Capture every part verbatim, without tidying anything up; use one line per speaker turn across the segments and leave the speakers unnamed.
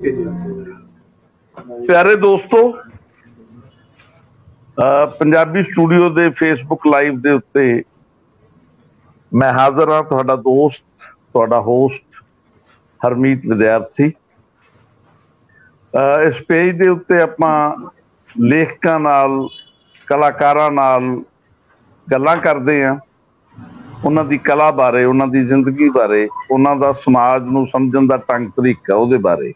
प्यारे दोस्तों, पंजाबी स्टूडियो दे फेसबुक लाइव दे उत्ते मैं हाजिर हाँ, तुहाडा दोस्त, तुहाडा होस्ट हरमीत विद्यार्थी। इस पेज दे उत्ते आपां लेखकां नाल, कलाकारां नाल गल्लां करदे हां, उन्हां दी कला बारे, उन्हां दी जिंदगी बारे, उन्हां दा समाज नूं समझण दा ढंग तरीका उहदे बारे।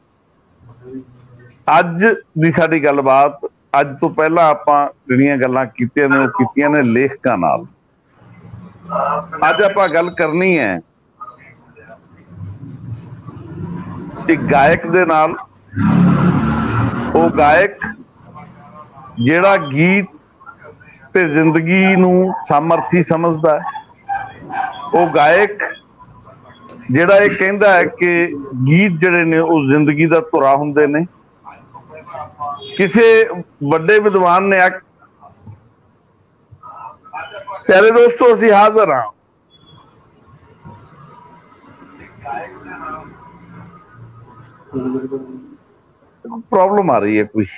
अज दी साडी गलबात, अज तो पहला आपां जिहड़ियां गल्लां कीतियां ने, ओह कीतियां ने लेखकां नाल। अज आपां गल करनी है एक गायक दे नाल। ओह गायक जिहड़ा गीत ते जिंदगी नूं सामर्थी समझदा है, ओह गायक जिहड़ा ये कहंदा है कि गीत जिहड़े ने ओह जिंदगी दा धुरा हुंदे ने। किसी बड़े विद्वान ने आ, प्यारे दोस्तों असीं हाज़र हाँ प्रॉब्लम आ रही है कोई?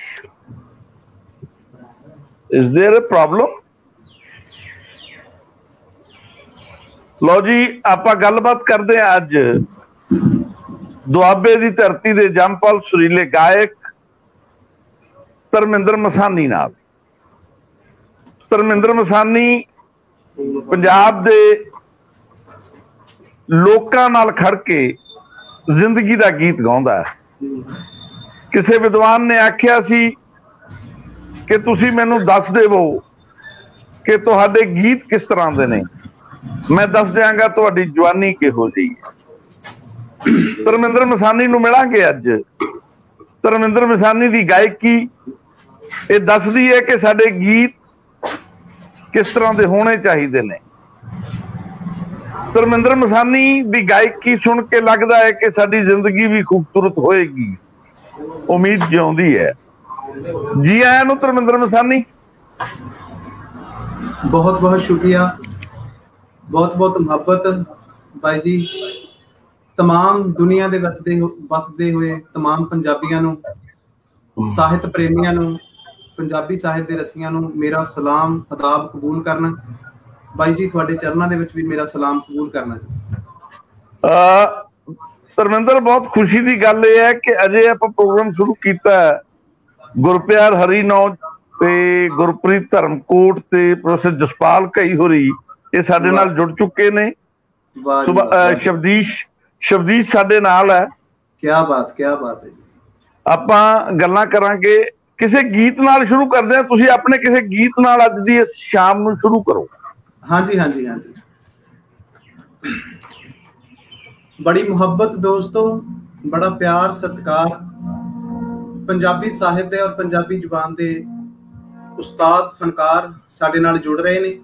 Is there a problem? लो जी, आपां गलबात करते हैं अज दुआबे की धरती दे जमपल सुरीले गायक धर्मिंदर मसानी नाल। धर्मिंदर मसानी पंजाब दे लोकां नाल खड़ के जिंदगी दा गीत गाउंदा है। किसी विद्वान ने आख्या सी कि तुसी मैनू दस देवो कि तुहाडे गीत किस तरह दे ने, मैं दस दियांगा तुहाडी जवानी किहो जी। धर्मिंदर मसानी नूं मिलांगे अज। धर्मिंदर मसानी दी गायकी ये दसदी है कि साडे गीत किस तरह के होने चाहिए ने। धर्मिंदर मसानी दी गायकी सुन के लगता है कि साडी जिंदगी भी खूबसूरत होएगी। उम्मीद जिउंदी है। जी आया नूं धर्मिंदर मसानी।
बहुत बहुत शुक्रिया, बहुत बहुत मुहब्बत भाई जी। तमाम दुनिया दे वसदे वसदे हुए तमाम पंजाबियां नूं, साहित प्रेमियां नूं, पंजाबी साहित दे रसियां नूं मेरा सलाम अदाब कबूल करना। भाई जी तुहाडे चरनां दे विच भी मेरा सलाम कबूल करना।
धर्मिंदर, बहुत खुशी की गल यह है कि अजे आपां प्रोग्राम शुरू किया है। गुरप्यार हरीनौज ते गुरप्रीत धर्मकोट ते प्रोफेसर जसपाल कई होरी ये साडे नाल जुड़ चुके ने। शबदीश शबदीश साडे नाल है।
क्या बात, क्या बात है।
आपां गल्लां करांगे। किसी गीत नाल शुरू करदे हां। तुसीं अपने किसी गीत नाल अज दी शाम नूं शुरू करो।
हाँ जी, हाँ जी, हाँ जी। बड़ी मुहब्बत दोस्तों, बड़ा प्यार सत्कार। पंजाबी साहित्य और पंजाबी जुबान दे उस्ताद फनकार साडे नाल जुड़ रहे ने।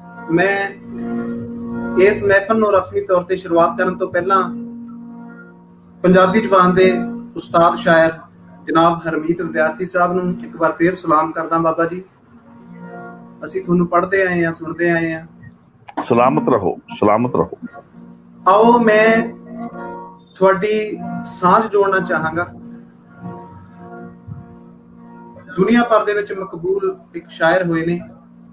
मैं इस महफल नूं रस्मी तौर ते शुरुआत करन तो पहला पंजाबी जुबान दे उस्ताद शायर जनाब हरमीत विद्यार्थी साहब नूं एक बार फिर सलाम करदा। बाबा जी असीं तुहानूं पढ़दे आए हैं, सुनते आए हैं।
सलामत रहो, सलामत रहो।
आओ मैं थोड़ी सांझ जोड़ना चाहांगा। दुनिया भर दे विच मकबूल एक शायर हुए ने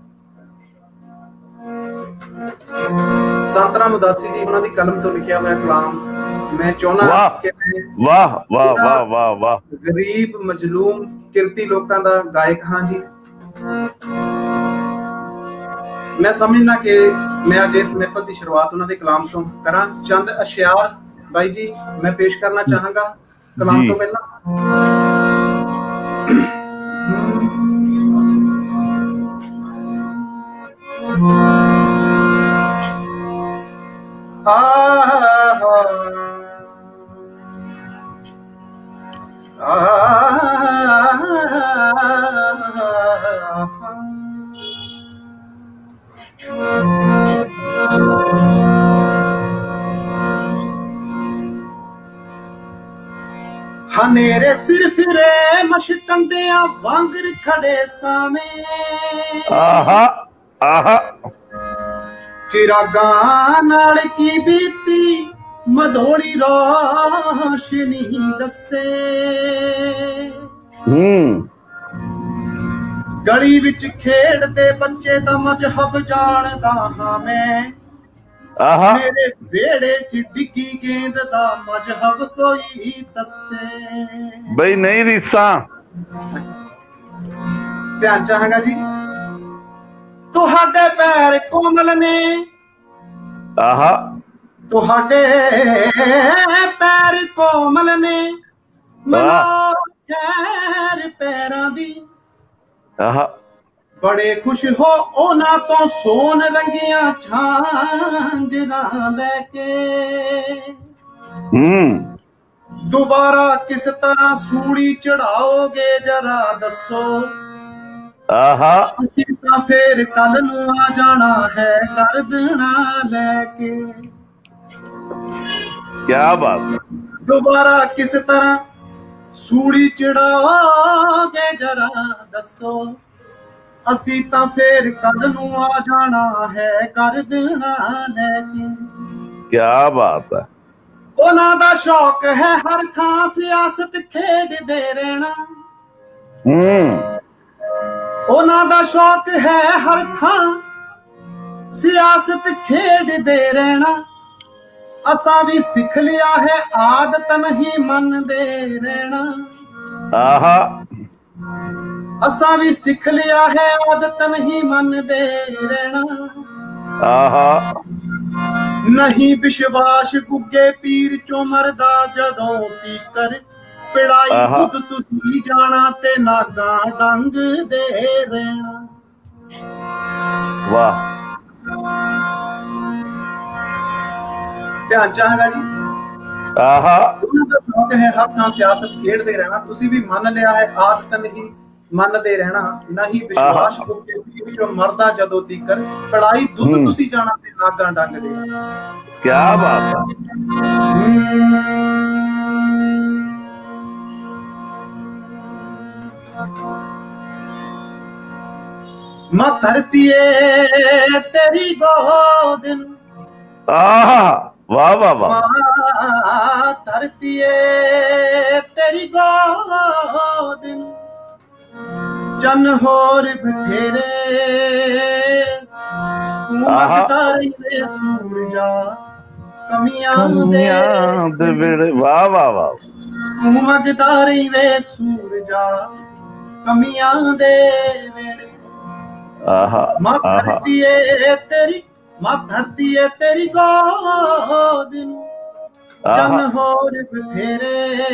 संत राम उदासी जी। उन्हां दी कलम तो लिखिया हुआ कलाम मैं चाहना कि
वाह वाह वाह वाह वाह
गरीब मजलूम किरती लोकां दा गायक हां जी। मैं समझना कि मैं अज इस महफल की शुरुआत उन्हां दे कलाम तो करा। चंद अशियार भाई जी मैं पेश करना चाहांगा कलाम तो पहला। हनेरे सिर फिरे मशटंडिया वांगर खड़े सामे।
आहा आहा
चिरागा नाल की बीती ਮਧੋੜੀ ਰੋਸ਼ਨੀ ਦੱਸੇ।
ਹੂੰ
ਗਲੀ ਵਿੱਚ ਖੇਡਦੇ ਬੱਚੇ ਦਾ ਮਜ਼ਹਬ ਜਾਣਦਾ ਹਾਂ ਮੈਂ।
ਆਹਾ
ਮੇਰੇ ਵਿਹੜੇ 'ਚ ਡਿੱਗੀ ਗੇਂਦ ਦਾ ਮਜ਼ਹਬ ਕੋਈ ਦੱਸੇ।
ਬਈ ਨਹੀਂ ਰੀਸਾਂ।
ਧਿਆਨ ਚਾਹਾਂਗਾ ਜੀ। ਤੁਹਾਡੇ ਪੈਰ ਕੋਮਲ ਨੇ।
ਆਹਾ
ਤੁਹਾਡੇ ਪੈਰ ਕੋਮਲ ਨੇ। ਮਨੋ ਖੈਰ ਪੈਰਾਂ ਦੀ।
ਆਹਾ
ਬੜੇ ਖੁਸ਼ ਹੋ ਉਹਨਾਂ ਤੋਂ ਸੋਨ ਰੰਗੀਆਂ ਝਾਂਜਰਾਂ ਲੈ ਕੇ।
ਹੂੰ
ਦੁਬਾਰਾ ਕਿਸ ਤਰ੍ਹਾਂ ਸੂਲੀ ਚੜਾਓਗੇ ਜਰਾ ਦੱਸੋ।
ਆਹਾ
ਅਸੀਂ ਤਾਂ ਫੇਰ ਕੱਲ ਨੂੰ ਆ ਜਾਣਾ ਹੈ ਗਰਦਨਾ ਲੈ ਕੇ।
ਕਿਆ ਬਾਤ ਹੈ।
ਦੁਬਾਰਾ ਕਿਸ ਤਰ੍ਹਾਂ ਸੂਲੀ ਚੜਾਓਗੇ ਜਰਾ ਦੱਸੋ। ਅਸੀਂ ਤਾਂ ਫੇਰ ਕੱਲ ਨੂੰ ਆ ਜਾਣਾ ਹੈ ਗਰਦਨਾ ਲੈ ਕੇ।
ਕਿਆ ਬਾਤ ਹੈ।
ਉਹਨਾਂ ਦਾ ਸ਼ੌਕ ਹੈ ਹਰ ਥਾਂ ਸਿਆਸਤ ਖੇਡਦੇ ਰਹਿਣਾ।
ਹੂੰ
ਉਹਨਾਂ ਦਾ ਸ਼ੌਕ ਹੈ ਹਰ ਥਾਂ ਸਿਆਸਤ ਖੇਡਦੇ ਰਹਿਣਾ। ਅਸਾਂ ਵੀ ਸਿੱਖ ਲਿਆ ਹੈ ਆਦਤ ਨਹੀਂ ਮੰਨਦੇ ਰਹਿਣਾ।
ਆਹਾ
ਅਸਾਂ ਵੀ ਸਿੱਖ ਲਿਆ ਹੈ ਆਦਤ ਨਹੀਂ ਮੰਨਦੇ ਰਹਿਣਾ।
ਆਹਾ
ਨਹੀਂ ਵਿਸ਼ਵਾਸ ਗੁੱਗੇ ਪੀਰ ਚੋਂ ਮਰਦਾ ਜਦੋਂ ਤੀਕਰ। ਪਿੜਾਈ ਖੁਦ ਤੁਸੀਂ ਜਾਣਾ ਤੇ ਨਾਗਾਂ ਡੰਗ ਦੇ ਰਹਿਣਾ।
ਵਾਹ
ਧਿਆਨ ਚਾਹਾਂਗਾ ਜੀ।
ਆਹਾ
ਉਹਨਾਂ ਦਾ ਸ਼ੌਕ ਹੈ ਹਰ ਥਾਂ ਸਿਆਸਤ ਖੇਡਦੇ ਰਹਿਣਾ। ਤੁਸੀਂ ਵੀ ਮੰਨ ਲਿਆ ਹੈ ਆਦਤ ਨਹੀਂ ਮੰਨਦੇ ਰਹਿਣਾ। ਨਹੀਂ ਵਿਸ਼ਵਾਸ ਗੁੱਗੇ ਪੀਰ ਚੋਂ ਮਰਦਾ ਜਦੋਂ ਤੀਕਰ। ਪਿੜਾਈ ਦੁੱਧ ਤੁਸੀਂ ਜਾਣਾ ਤੇ ਨਾਗਾਂ ਡੰਗ ਦੇ ਰਹਿਣਾ।
ਕਿਆ ਬਾਤ ਹੈ।
मां धरतीए तेरी गोद।
आहा वाह वाह वाह।
मां धरतीए तेरी गोद। चन होर बथेरे मगदा रहे सूरजा कमियां दे वेड़े।
वाह वाह वाह।
मगदा रहे सूरजा कमियां दे वेड़े।
आहा
मां धरती है तेरी मां धरती है तेरी गोद। चन होर बथेरे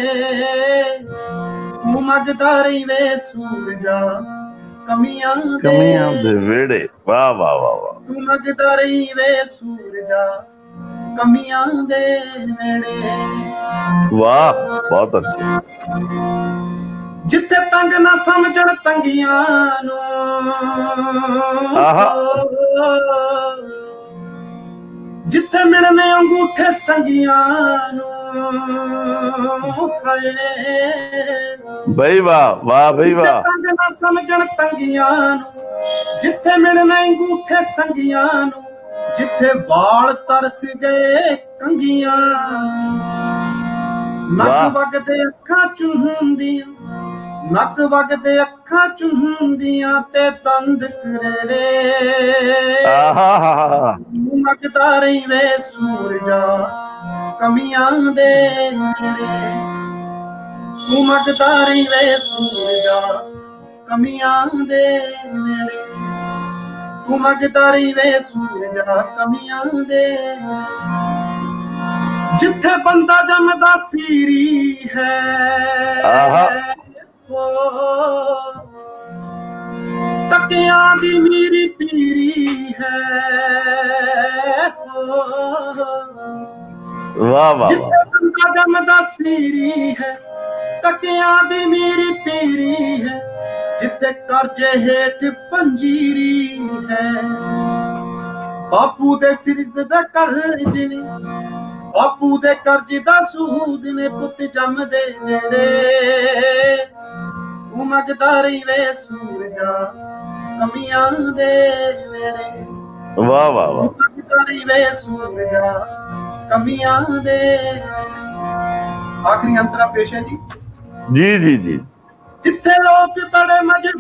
मगदा रहे सूरजा कमियां
कमियां दे वेड़े। वाह वाह वाह वाह।
तू मगदा रहे सूरजा कमियां दे वेड़े।
वाह बहुत अच्छे।
जिथे तंग ना समझण तंगियां नू। जिथे मिलने अंगूठे संगियां नू।
भाई वाह वाह भाई वाह।
तंग ना समझण तंगियां नू। जिथे मिलने अंगूठे संगियां नू। जिथे बाल तरस गए कंगियां। नक वगदे अखां चुंदियां। नक वगदे अखां चुंदियां ते दंद करेड़े। मगदा रही वे सूरजा कमियां दे वेड़े। तू मगदा रही वे सूरजा कमियां दे वेड़े। तू मगदा रही वे सूरजा कमियां दे। जिथे बंदा जमदा सीरी है। टकियां दी मीरी पीरी है।
वाह वाह।
जिथे बंदा जमदा सीरी है। टकियां दी मीरी पीरी है। जिथे करजे हेठ पंजीरी है। बापू दे सिर दा कर्ज ने। बापू दे कर्ज दा सूद ने। पुत जमदे नेड़े मगदा रही वे सूरजा कमियां दे वेड़े।
वाह वाह वाह।
मगदा रही वे सूरजा कमियां दे। आखिरी अंतरा पेश है जी
जी जी जी।
जिथे लोग बड़े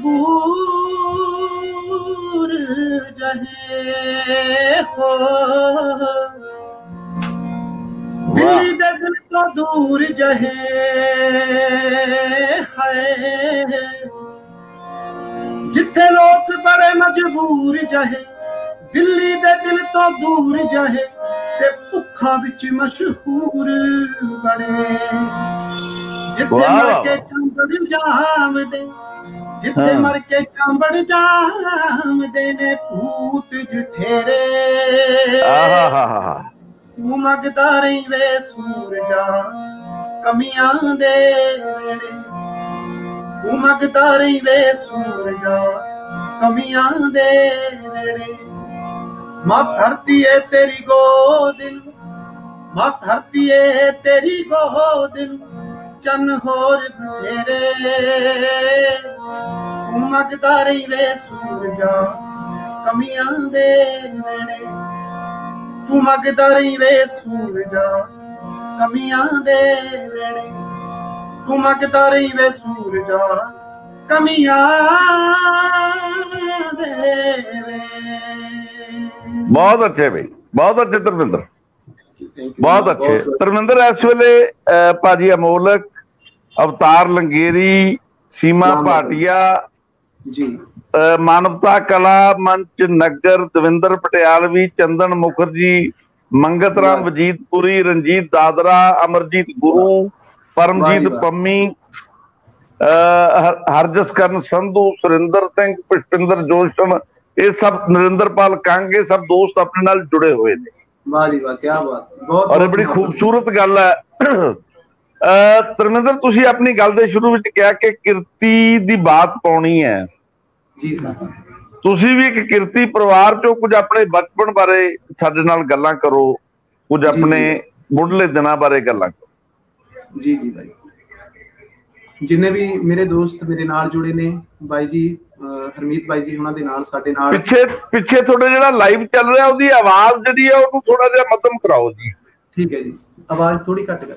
मजबूर जहे हो, दिल्ली दे दिल तो दूर जहे है। जिथे लोग बड़े मजबूर जहे, दिल्ली दे दिल तो दूर जहे, ते भुखा विच मशहूर बने। जिथे मर के चांबड़ जाम दे, जिथे मर के चांबड़ जाम दे ने भूत जठेरे। तू मंगदा रही वे सूरजा कमियां दे वेड़े, तू मंगदा रही वे सूरजा कमियां दे वेड़े। मां धरती है तेरी गोद, मां धरती है तेरी गोद, चन होर बथेरे। तू मंगदा रही वे सूरजा कमियां दे वेड़े, तू मंगदा रही वे सूरजा कमियां दे वेड़े, तू मंगदा रही वे सूरजा कमियां दे वेड़े।
बहुत अच्छे भाई, बहुत अच्छे धर्मिंदर, बहुत अच्छे धर्मिंदर। इस वेले भाजी अमोलक, अवतार लंगेरी, सीमा भाटिया
जी,
मानवता कला मंच नगर, दविंदर पटियालवी, चंदन मुखर्जी, मंगत राम वजीदपुरी, रंजीत दादरा, अमरजीत गुरु, परमजीत पंमी, हरजस करण संधू, सुरिंदर सिंह, पुष्पिंदर जोशन, ये सब नरेंद्रपाल कंग, ये सब दोस्त अपने नाल जुड़े हुए ने।
वाह जी वाह, क्या बात, बहुत
और बड़ी खूबसूरत गल है। धर्मिंदर, तुसी अपनी गल दे शुरू विच कहा कि किरती दी बात पाउणी है
जी सर।
तुसी भी एक किरती परिवार चो कुछ अपने बचपन बारे साडे नाल गल्लां करो, कुछ अपने मुढ़ले दिनां बारे गल्लां करो।
जी जी भाई, जिन्ने भी मेरे दोस्त मेरे नाल जुड़े ने, बाई जी हरमीत बाई जी उन्हां दे नाल, साडे नाल
पिछे पिछे थोड़ा जिहड़ा लाइव चल रहा उहदी आवाज जिहड़ी है ओनू थोड़ा जिहा मध्यम कराओ जी।
ठीक है जी, आवाज थोड़ी घट कर।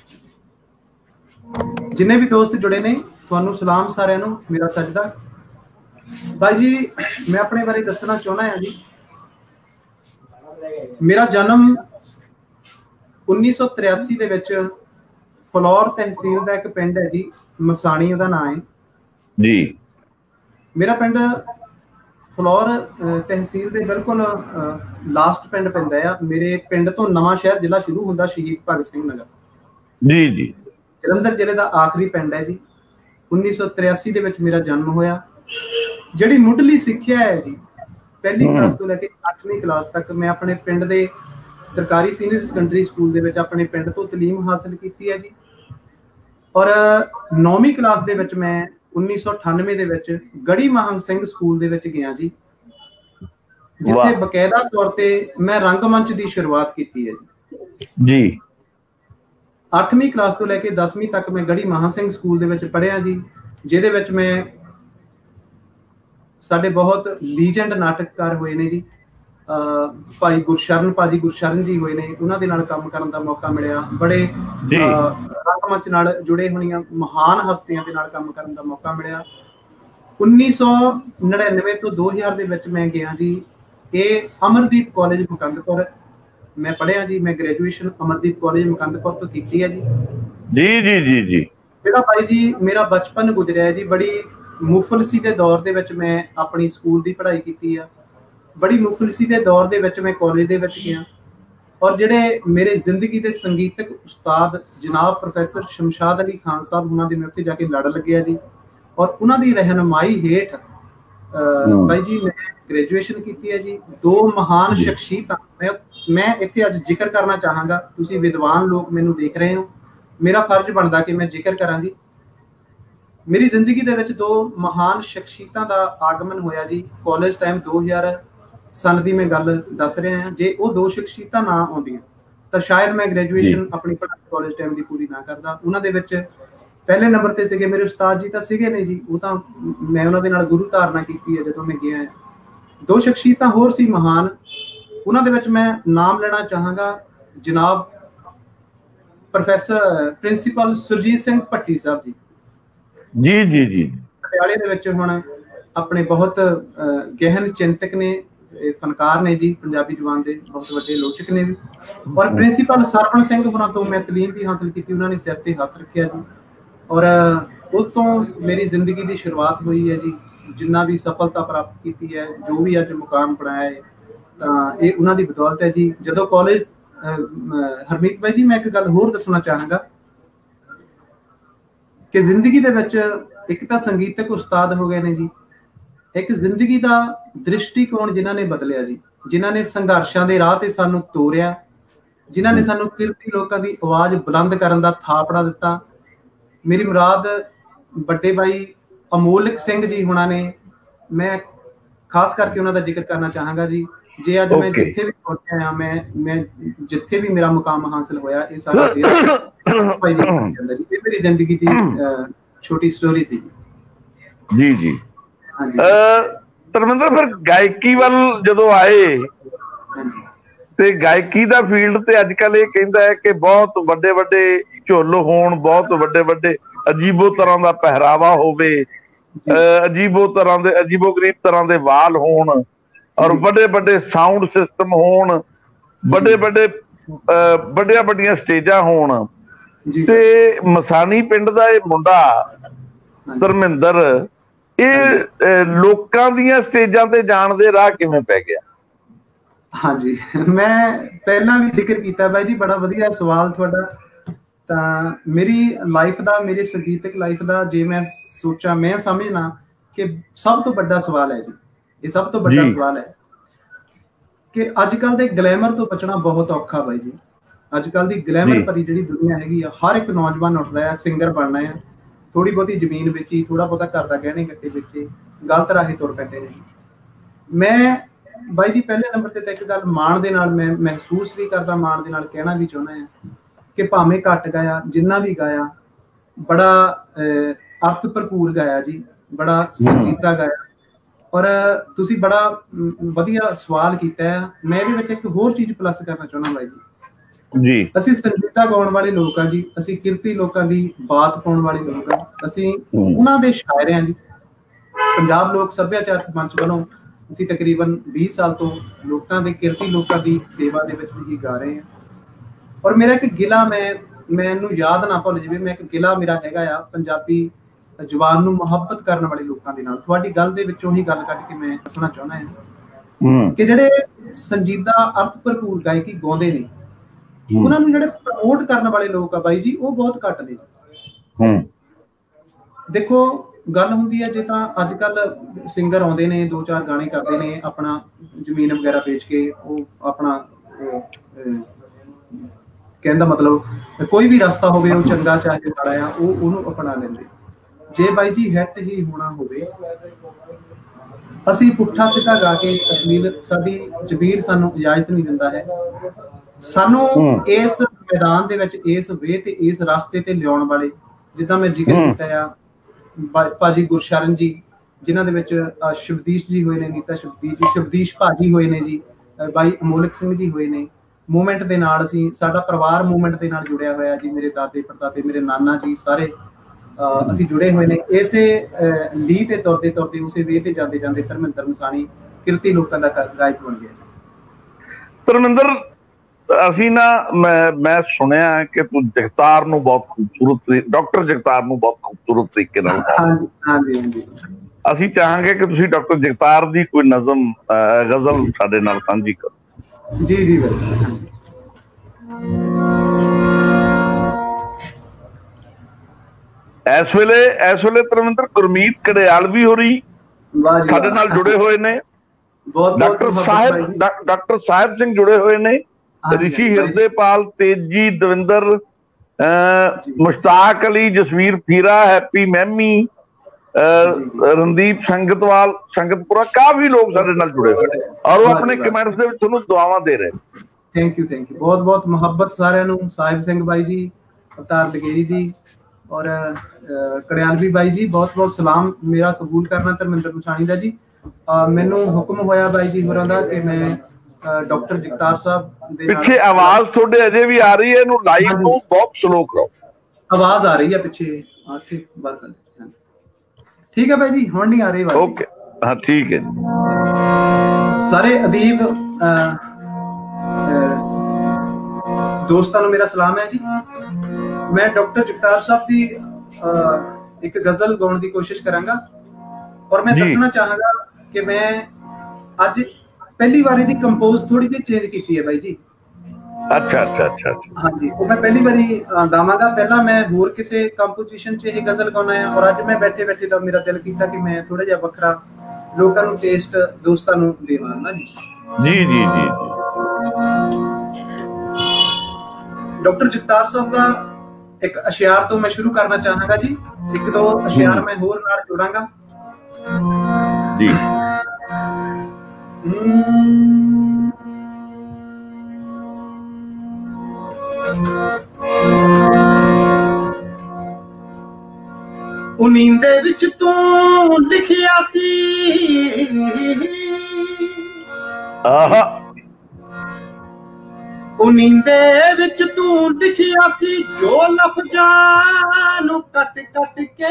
जिन्ने भी दोस्त जुड़े ने तुहानू सलाम सारिआं नू मेरा सजदा। भाई जी मैं अपने बारे दसना चाहना है जी, मेरा जन्म उन्नीस सौ तिरासी दे विच फलौर तहसील का एक पिंड है जी, मसाणी दा नाम है
जी। मेरा
पिंड फलौर तहसील के बिल्कुल लास्ट पिंड पैंदा है। मेरे पिंड तो नवां शहर जिला शुरू होंदा शहीद भगत सिंह नगर
जी जी,
जलंधर जिले का आखिरी पिंड है जी। उन्नीस सौ तिरासी दे विच मेरा जन्म होया। जिहड़ी मुढ़ली सिक्ख्या है जी, पहली क्लास तो लैके अठवीं क्लास तक मैं अपने पिंड दे सरकारी सीनियर सेकेंडरी स्कूल दे विच अपने पिंड तो तलीम हासिल की है जी। और नौवीं क्लास दे विच मैं उन्नीस सौ अठानवे दे विच गढ़ी महन सिंह स्कूल दे विच गया जी, जिथे बकायदा तौर पे मैं रंगमंच की शुरुआत की है जी। अठवीं क्लास तो लैके दसवीं तक मैं गढ़ी महन सिंह स्कूल दे विच पढ़िया जी, जिहदे विच मैं साडे बहुत लीजेंड नाटककार हुए ने जी। भाई गुरशरण भाजी गुरशरण जी हुए ने, उन्हां दे नाल काम करन दा मौका मिलिया। बड़े रंगमंच नाल जुड़े होणियां महान हस्तियां दे नाल काम करन दा मौका मिलिया। उन्नीस सौ नड़िनवे तो दो हज़ार दे विच मैं गया जी, ये अमरदीप कॉलेज मुकंदपुर मैं पढ़िया जी। मैं ग्रेजुएशन अमरदीप कॉलेज मुकंदपुर तो की है जी।
जी जी जी जी।
जेड़ा भाई जी मेरा बचपन गुजरिया जी, बड़ी मुफलसी के दौर दे विच मैं अपनी स्कूल की पढ़ाई की है। बड़ी मुफलसी के दौर दे विच मैं कॉलेज दे विच गया। और जिहड़े मेरे जिंदगी के संगीतक उस्ताद जनाब प्रोफैसर शमशाद अली खान साहब, उन्होंने मैं उत्थे जाके लड़ लग्या जी। और उन्हों की रहनुमाई हेठ भाई जी मैं ग्रेजुएशन की है जी। दो महान शख्सियत मैं मैं इत्थे अज जिक्र करना चाहांगा। तुसीं विद्वान लोग मैनूं देख रहे हो, मेरा फर्ज बनता कि मैं जिक्र करा जी। मेरी जिंदगी दे विच दो महान शख्सियतां दा आगमन होया जी। कॉलेज टाइम दो हज़ार सन की मैं गल दस रहा हाँ। जे वो दो शख्सियतां ना आउंदियां तो शायद मैं ग्रेजुएशन अपनी पढ़ाई कॉलेज टाइम की पूरी ना करदा। उन्हां दे विच पहले नंबर ते सीगे मेरे उस्ताद जी, तो सीगे नहीं जी, वो तो मैं उन्हां दे नाल गुरु धारणा की है जदों मैं गया। दो शख्सियतां होर सी महान, उन्हां दे विच मैं नाम लेना चाहांगा जनाब प्रोफैसर प्रिंसीपल सुरजीत सिंह भट्टी साहब जी
जी जी जी
पटियाले दे विच हुण अपने बहुत गहन चिंतक ने, फनकार ने जी, पंजाबी जुबान के बहुत वड्डे लोचक ने भी। और प्रिंसीपल सरवण सिंह होरां तो मैं तलीम भी हासिल की, उन्होंने सिर ते हथ रखिया जी। और उस तो मेरी जिंदगी की शुरुआत हुई है जी। जिन्ना भी सफलता प्राप्त की है, जो भी अज मुकाम बनाया है, तो ये उन्होंने बदौलत है जी। जदों कॉलेज हरमीत भाई जी मैं एक गल होर दसना चाहांगा कि जिंदगी दे विच एक तो संगीतक उस्ताद हो गए ने जी, एक जिंदगी का दृष्टिकोण जिन्हां ने बदलिया जी, जिन्हां ने संघर्षां दे राह ते सानूं तोरिया, जिन्हां ने सानूं किरती लोकां दी आवाज़ बुलंद करन दा थापड़ा दिता। मेरी मुराद बड़े भाई अमोलक सिंह जी हुणां ने, मैं खास करके उन्हां दा जिक्र करना चाहांगा जी। जे अज मैं जिथे भी पहुंचा हाँ, मैं मैं जिथे भी मेरा मुकाम हासिल होया, ये सारा भाई जी ये मेरी जिंदगी की छोटी स्टोरी थी
जी जी ਧਰਮਿੰਦਰ। फिर गायकी ਵੱਲ ਜਦੋਂ ਆਏ ਤੇ ਗਾਇਕੀ ਦਾ ਫੀਲਡ ਤੇ ਅੱਜ ਕੱਲ ਇਹ ਕਹਿੰਦਾ ਹੈ ਕਿ ਬਹੁਤ ਵੱਡੇ ਵੱਡੇ ਝੁੱਲ ਹੋਣ, ਬਹੁਤ ਵੱਡੇ ਵੱਡੇ ਅਜੀਬੋ ਤਰ੍ਹਾਂ ਦਾ ਪਹਿਰਾਵਾ ਹੋਵੇ, ਅਜੀਬੋ ਤਰ੍ਹਾਂ ਦੇ ਅਜੀਬੋ ਗਰੀਬ ਤਰ੍ਹਾਂ ਦੇ ਵਾਲ ਹੋਣ, ਔਰ ਵੱਡੇ ਵੱਡੇ ਸਾਊਂਡ ਸਿਸਟਮ ਹੋਣ, ਵੱਡੇ ਵੱਡੇ ਵੱਡੀਆਂ ਵੱਡੀਆਂ ਸਟੇਜਾਂ ਹੋਣ। ਤੇ ਮਸਾਣੀ ਪਿੰਡ ਦਾ ਇਹ ਮੁੰਡਾ ਧਰਮਿੰਦਰ ਇਹ ਲੋਕਾਂ ਦੀਆਂ ਸਟੇਜਾਂ ਤੇ ਜਾਣ ਦੇ ਰਾਹ ਕਿਵੇਂ ਪੈ ਗਿਆ?
हाँ जी, मैं पहला भी जिक्र किया भाई जी, बड़ा वधिया सवाल तुहाडा। तां मेरी लाइफ का, मेरे संगीतक लाइफ का जे मैं सोचा, मैं समझना कि सब तो बड़ा सवाल है जी, ये सब तो बड़ा सवाल है कि अजकल के ग्लैमर तो बचना बहुत औखा भाई जी। अजकल की ग्लैमर भरी जी दुनिया हैगी, हर एक नौजवान उठता है सिंगर बनना है, थोड़ी बहुती जमीन बेची, थोड़ा बहुता घर का गहने गट्टे बेचे, गलत राही तुर पैंदे ने। मैं भाई जी पहले नंबर ते एक गल माण दे नाल मैं महसूस भी करदा, माण दे नाल कहना भी चाहुंदा है कि भावें घट गाया, जिन्ना भी गाया बड़ा अर्थ भरपूर गाया जी, बड़ा संजीदा गाया। और तुसी बड़ा वधिया सवाल कीता है। मैं इहदे विच एक होर चीज़ प्लस करना चाहुंदा भाई जी
जी
असीं संगीता गाउण वाले लोक आ जी, असीं किरती लोकां दी बात पाउण वाले लोक आ, असीं उन्हां दे शायर आ जी। पंजाब लोक सभ्याचारक मंच वालों ਅਸੀਂ तकरीबन बीस साल तो लोगों के किरती लोगों की सेवा दे विच ही गा रहे हैं। और मेरा एक गिला, मैं मैनू याद ना भुल जाए, मैं एक गिला मेरा हैगा आ पंजाबी जुबान नू मुहब्बत करने वाले लोगों के नाल। तुहाडी गल दे विचों ही गल कढ के मैं दसना चाहुंदा हां कि जिहड़े संजीदा अर्थ भरपूर गायकी गाउंदे ने, उन्हां नू जिहड़े प्रमोट करने वाले लोग आ बाई जी, वो बहुत घट ने। देखो गल हुंदी है जे तां अजकल सिंगर आउंदे ने, दो चार गाने करते हैं, अपना जमीन वगैरह बेच के वो अपना कहने दा मतलब कोई भी रास्ता होवे वो चंगा चाहे माड़ा आ वो उहनूं अपना लैंदे। जे बाई जी हिट ही होना होवे, असीं पुट्ठा सीधा गा के अश्लील, साडी जबीर सानूं इजाजत नहीं दिंदा है। सानूं इस मैदान दे विच इस वे ते इस रास्ते ते लियाउण वाले, जिद्दां मैं जिक्र कीता आ भाजी गुरशरण जी, जिन्हां दे विच शुभदीश जी होए ने, नीता शुभदीश जी, शुभदीश भाजी होए ने जी, भाई अमोलक सिंह जी होए ने। मूवमेंट दे नाल असीं, साडा परिवार मूवमेंट दे नाल जुड़िया होया जी, मेरे दादे परदादे, मेरे नाना जी सारे असीं जुड़े हुए ने। इसे लीह ते तुरदे तुरदे उसे वे ते जांदे जांदे धर्मिंदर मसाणी किरती लोकां दा गायक बन गया।
धर्मिंदर ਅਸੀਂ ਨਾ ਮੈਂ ਮੈਂ ਸੁਣਿਆ ਕਿ ਤੂੰ ਜਗਤਾਰ ਨੂੰ ਬਹੁਤ ਖੂਬਸੂਰਤ, ਡਾਕਟਰ ਜਗਤਾਰ ਨੂੰ ਬਹੁਤ ਖੂਬਸੂਰਤ ਤਰੀਕੇ ਨਾਲ
ਹਾਂਜੀ ਹਾਂਜੀ ਹਾਂਜੀ
ਅਸੀਂ ਚਾਹਾਂਗੇ ਕਿ ਤੁਸੀਂ ਡਾਕਟਰ ਜਗਤਾਰ ਦੀ ਕੋਈ ਨਜ਼ਮ ਗਜ਼ਲ ਸਾਡੇ ਨਾਲ ਸਾਂਝੀ ਕਰੋ।
ਜੀ ਜੀ
ਇਸ ਵੇਲੇ ਇਸ ਵੇਲੇ ਧਰਮਿੰਦਰ ਗੁਰਮੀਤ ਕੜਿਆਲਵੀ ਹੋਰੀ ਸਾਡੇ ਨਾਲ ਜੁੜੇ ਹੋਏ ਨੇ, ਡਾਕਟਰ ਸਾਹਿਬ ਡਾਕਟਰ ਸਾਹਿਬ ਸਿੰਘ ਜੁੜੇ ਹੋਏ ਨੇ, ऋषि हिरदेपाल, तेजी, दविंदर, मुश्ताक अली, जसवीर फीरा, हैप्पी मैमी, रणदीप संगतवाल, संगतपुरा, काफी लोग साडे नाल जुड़े हुए और वो अपने कमेंट्स दे विच तुहानूं दुआवां दे रहे।
थैंक यू थैंक यू बहुत बहुत मुहब्बत सारिਆਂ ਨੂੰ। ਸਾਹਿਬ ਸਿੰਘ ਬਾਈ जी, अवतार लगेरी जी और कड़ियालवी बाई जी, बहुत बहुत सलाम मेरा कबूल करना धर्मिंदर मसाणी दा जी। मैनूं हुक्म होया बाई जी होरां दा कि मैं ਡਾਕਟਰ ਜਗਤਾਰ ਸਾਹਿਬ ਦੇ
ਪਿੱਛੇ ਆਵਾਜ਼ ਤੁਹਾਡੇ ਅਜੇ ਵੀ ਆ ਰਹੀ ਹੈ, ਇਹਨੂੰ ਲਾਈਵ ਨੂੰ ਬਹੁਤ ਸਲੋ ਕਰੋ।
ਆਵਾਜ਼ ਆ ਰਹੀ ਹੈ ਪਿੱਛੇ ਆ ਕੇ ਬਾਹਰ ਕਰ। ਠੀਕ ਹੈ ਭਾਈ ਜੀ, ਹੁਣ ਨਹੀਂ ਆ ਰਹੀ ਆਵਾਜ਼।
ਓਕੇ, ਹਾਂ ਠੀਕ ਹੈ ਜੀ।
ਸਾਰੇ ਅਦੀਬ ਦੋਸਤਾਂ ਨੂੰ ਮੇਰਾ ਸਲਾਮ ਹੈ ਜੀ। ਮੈਂ ਡਾਕਟਰ ਜਗਤਾਰ ਸਾਹਿਬ ਦੀ ਇੱਕ ਗਜ਼ਲ ਗਾਉਣ ਦੀ ਕੋਸ਼ਿਸ਼ ਕਰਾਂਗਾ ਔਰ ਮੈਂ ਦੱਸਣਾ ਚਾਹਾਂਗਾ ਕਿ ਮੈਂ ਅੱਜ ਪਹਿਲੀ ਵਾਰੀ ਦੀ ਕੰਪੋਜ਼ ਥੋੜੀ ਜਿਹੀ ਚੇਂਜ ਕੀਤੀ ਹੈ ਬਾਈ ਜੀ।
ਅੱਛਾ ਅੱਛਾ ਅੱਛਾ
ਹਾਂਜੀ, ਉਹ ਮੈਂ ਪਹਿਲੀ ਵਾਰੀ ਗਾਵਾਂਗਾ। ਪਹਿਲਾਂ ਮੈਂ ਹੋਰ ਕਿਸੇ ਕੰਪੋਜੀਸ਼ਨ 'ਚ ਇਹ ਗਜ਼ਲ ਗਾਉਣਾ ਹੈ ਔਰ ਅੱਜ ਮੈਂ ਬੈਠੇ ਬੈਠੇ ਦਾ ਮੇਰਾ ਦਿਲ ਕੀਤਾ ਕਿ ਮੈਂ ਥੋੜਾ ਜਿਹਾ ਵੱਖਰਾ ਲੋਕਾਂ ਨੂੰ ਟੇਸਟ ਦੋਸਤਾਂ ਨੂੰ ਦੇਵਾਂ ਨਾ ਜੀ। ਜੀ ਜੀ ਜੀ ਡਾਕਟਰ ਜਗਤਾਰ ਸਾਹਿਬ ਦਾ ਇੱਕ ਅਸ਼ਿਆਰ ਤੋਂ ਮੈਂ ਸ਼ੁਰੂ ਕਰਨਾ ਚਾਹਾਂਗਾ ਜੀ। ਇੱਕ ਦੋ ਅਸ਼ਿਆਰ ਮੈਂ ਹੋਰ ਨਾਲ ਜੋੜਾਂਗਾ ਜੀ। ਉਹ ਨੀਂਦੇ ਵਿੱਚ ਤੂੰ ਲਿਖਿਆ ਸੀ, ਆਹਾ ਉਹ ਨੀਂਦੇ ਵਿੱਚ ਤੂੰ ਲਿਖਿਆ ਸੀ ਜੋ ਲਫ਼ਜ਼ਾਂ ਨੂੰ ਕੱਟ ਕੱਟ ਕੇ।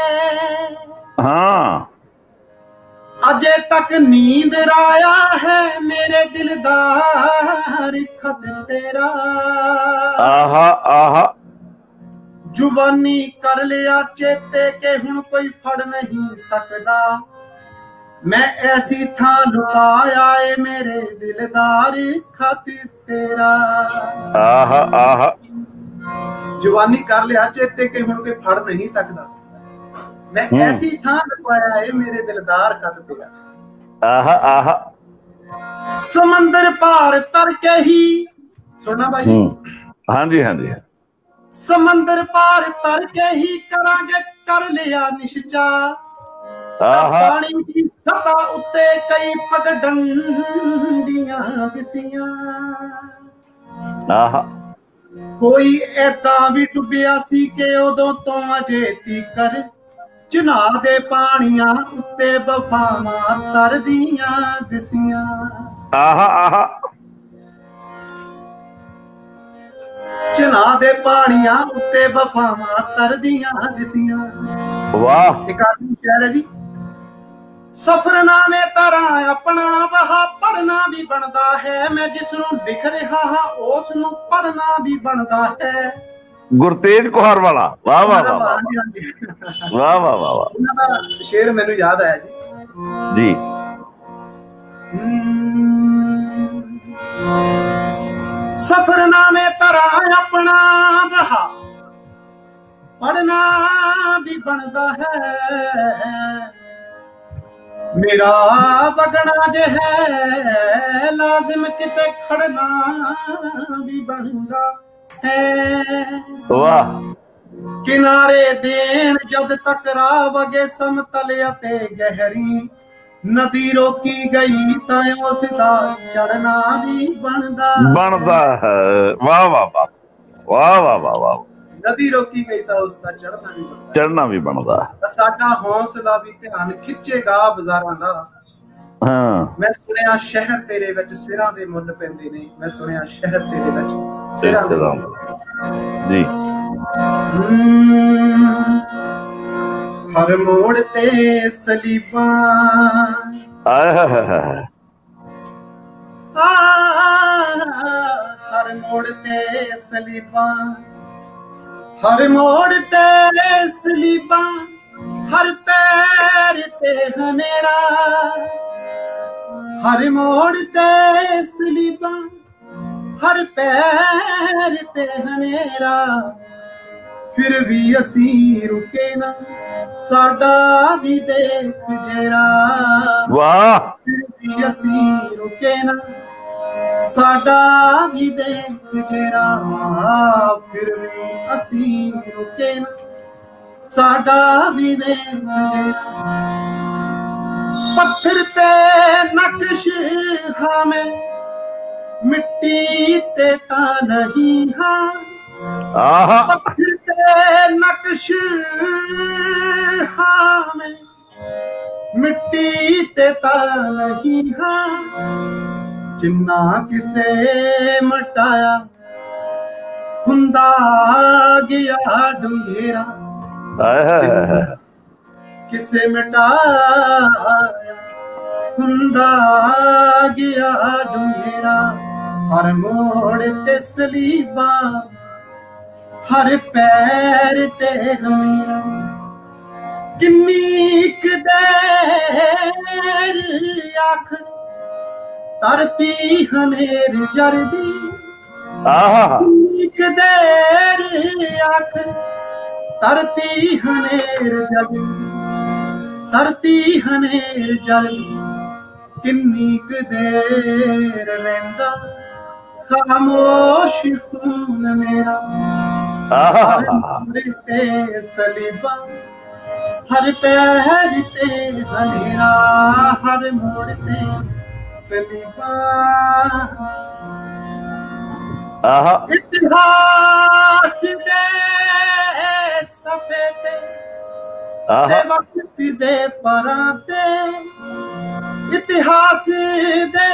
ਹਾਂ ਅਜੇ ਤੱਕ ਨੀਂਦ ਰਾਇਆ ਹੈ ਮੇਰੇ ਦਿਲਦਾਰ ਖਤ ਤੇਰਾ। ਆਹਾ ਆਹਾ ਜ਼ੁਬਾਨੀ ਕਰ ਲਿਆ ਚੇਤੇ ਕਿ ਹੁਣ ਕੋਈ ਫੜ ਨਹੀਂ ਸਕਦਾ। ਮੈਂ ਐਸੀ ਥਾਂ ਲੁਕਾਇਆ ਏ ਮੇਰੇ ਦਿਲਦਾਰ ਖਤ ਤੇਰਾ। ਆਹਾ ਆਹਾ ਜ਼ੁਬਾਨੀ ਕਰ ਲਿਆ ਚੇਤੇ ਕਿ ਹੁਣ ਕੋਈ ਫੜ ਨਹੀਂ ਸਕਦਾ। ਮੈਂ ਐਸੀ ਥਾਂ ਲੁਕਾਇਆ ਏ ਮੇਰੇ ਦਿਲਦਾਰ ਖਤ ਤੇਰਾ। ਆਹਾ ਆਹਾ ਸਮੁੰਦਰ ਪਾਰ ਤਰ ਕੇ ਹੀ ਸੁਣਨਾ ਭਾਈ। ਹਾਂਜੀ ਹਾਂਜੀ ਸਮੁੰਦਰ ਪਾਰ ਤਰ ਕੇ ਹੀ ਕਰਾਂਗੇ ਕਰ ਲਿਆ ਨਿਸ਼ਚਾ। ਪਾਣੀ ਦੀ ਸਤਾ ਉੱਤੇ ਕਈ ਪਗਡੰਡੀਆਂ ਦਿਸੀਆਂ। ਆਹਾ ਕੋਈ ਏਦਾਂ ਵੀ ਡੁੱਬਿਆ ਸੀ ਕਿ ਉਦੋਂ ਤੋਂ ਅਜੇ ਤੀਕਰ ਚਨਾਹ ਦੇ ਪਾਣੀਆਂ ਉੱਤੇ ਵਫਾਵਾਂ ਤਰਦੀਆਂ ਦਿਸੀਆਂ। ਆਹਾ ਆਹਾ ਚਨਾਹ ਦੇ ਪਾਣੀਆਂ ਉੱਤੇ ਵਫਾਵਾਂ ਤਰਦੀਆਂ ਦਿਸੀਆਂ। ਵਾਹ। ਇੱਕ ਆਖਰੀ ਸ਼ੇਰ ਹੈ ਜੀ। ਸਫਰਨਾਮੇ ਤਰ੍ਹਾਂ ਆਪਣਾ ਵਹਾ ਪੜਨਾ ਵੀ ਬਣਦਾ ਹੈ। ਮੈਂ ਜਿਸ ਨੂੰ ਲਿਖ ਰਿਹਾ ਹਾਂ ਉਸ ਨੂੰ ਪੜਨਾ ਵੀ ਬਣਦਾ ਹੈ। ਗੁਰਤੇਜ ਕੁਹਾਰ ਵਾਲਾ। ਵਾਹ ਵਾਹ ਵਾਹ ਵਾਹ ਵਾਹ ਵਾਹ। ਉਹਨਾਂ ਦਾ ਸ਼ੇਰ ਮੈਨੂੰ ਯਾਦ ਆਇਆ ਜੀ। ਜੀ ਸਫਰਨਾਮੇ ਤਰ੍ਹਾਂ ਆਪਣਾ ਵਹਾ ਪੜਨਾ ਵੀ ਬਣਦਾ ਹੈ। ਮੇਰਾ ਵਗਣਾ ਜੇ ਹੈ ਲਾਜ਼ਮ ਕਿਤੇ ਖੜਨਾ ਵੀ ਬਣਦਾ ਹੈ। ਵਾਹ। ਕਿਨਾਰੇ ਦੇਣ ਜਦ ਤੱਕ ਰਾਹ ਵਗੇ ਸਮਤਲ ਅਤੇ ਗਹਿਰੀ ਨਦੀ ਰੋਕੀ ਗਈ ਤਾਂ ਉਸ ਦਾ ਚੜਨਾ ਵੀ ਬਣਦਾ ਬਣਦਾ ਹੈ। ਵਾਹ ਵਾਹ ਵਾਹ ਵਾਹ ਵਾਹ ਵਾਹ ਵਾਹ। ਨਦੀ ਰੋਕੀ ਗਈ ਤਾਂ ਉਸ ਦਾ ਚੜਨਾ ਵੀ ਬਣਦਾ ਚੜਨਾ ਵੀ ਬਣਦਾ। ਸਾਡਾ ਹੌਸਲਾ ਵੀ ਧਿਆਨ ਖਿੱਚੇਗਾ ਬਾਜ਼ਾਰਾਂ ਦਾ। ਹਾਂ ਮੈਂ ਸੁਣਿਆ ਸ਼ਹਿਰ ਤੇਰੇ ਵਿੱਚ ਸਿਰਾਂ ਦੇ ਮੁੱਲ ਪੈਂਦੇ ਨੇ। ਮੈਂ ਸੁਣਿਆ ਸ਼ਹਿਰ ਤੇਰੇ ਵਿੱਚ ਸਿਰਾਂ ਦੇ ਜੀ। ਹਰ ਮੋੜ ਤੇ ਸਲੀਬਾਂ ਹਰ ਮੋੜ ਤੇ ਸਲੀਬਾਂ ਹਰ ਮੋੜ ਤੇ ਸਲੀਬਾਂ ਹਰ ਪੈਰ ਤੇ ਹਨੇਰਾ। ਹਰ ਮੋੜ ਤੇ ਸਲੀਬਾਂ ਹਰ ਪੈਰ ਤੇ ਹਨੇਰਾ। ਫਿਰ ਵੀ ਅਸੀਂ ਰੁਕੇ ਨਾ ਸਾਡਾ ਵੀ ਦੇਖ ਜਰਾ। ਵਾਹ। ਫਿਰ ਵੀ ਅਸੀਂ ਰੁਕੇ ਨਾ ਸਾਡਾ ਵੀ ਦੇਖ ਜਰਾ। ਫਿਰ ਵੀ ਅਸੀਂ ਰੁਕੇ ਨਾ ਸਾਡਾ ਵੀ ਦੇਖ ਜਰਾ। ਪੱਥਰ ਤੇ ਨਕਸ਼ ਹਾਂ ਮੈਂ ਮਿੱਟੀ ਤੇ ਤਾਂ ਨਹੀਂ ਹਾਂ। ਆਹਾ ਪੱਥਰ ਤੇ ਨਕਸ਼ ਹਾਂ ਮੈਂ ਮਿੱਟੀ ਤੇ ਤਾਂ ਨਹੀਂ ਹਾਂ। जिन्ना किसे मटाया हुंदा गया डुंगेरा, किसे मिटाया हुंदा गया डुंगेरा। हर मोड़ ते सलीबा, हर पैर ते हमीरा, किन्नी क देर आख तरती हनेर जरदी, किन्नी क देर आख तरती हनेर जरदी, तरती हनेर जरदी, किन्नी क देर रहिंदा खामोश खून मेरा। हर मोड़ ते सलीबा, हर पैर ते हनेरा, हर मोड़ ते सलीबा। इतिहास दे सफे ते वक्त दे परां ते, इतिहास दे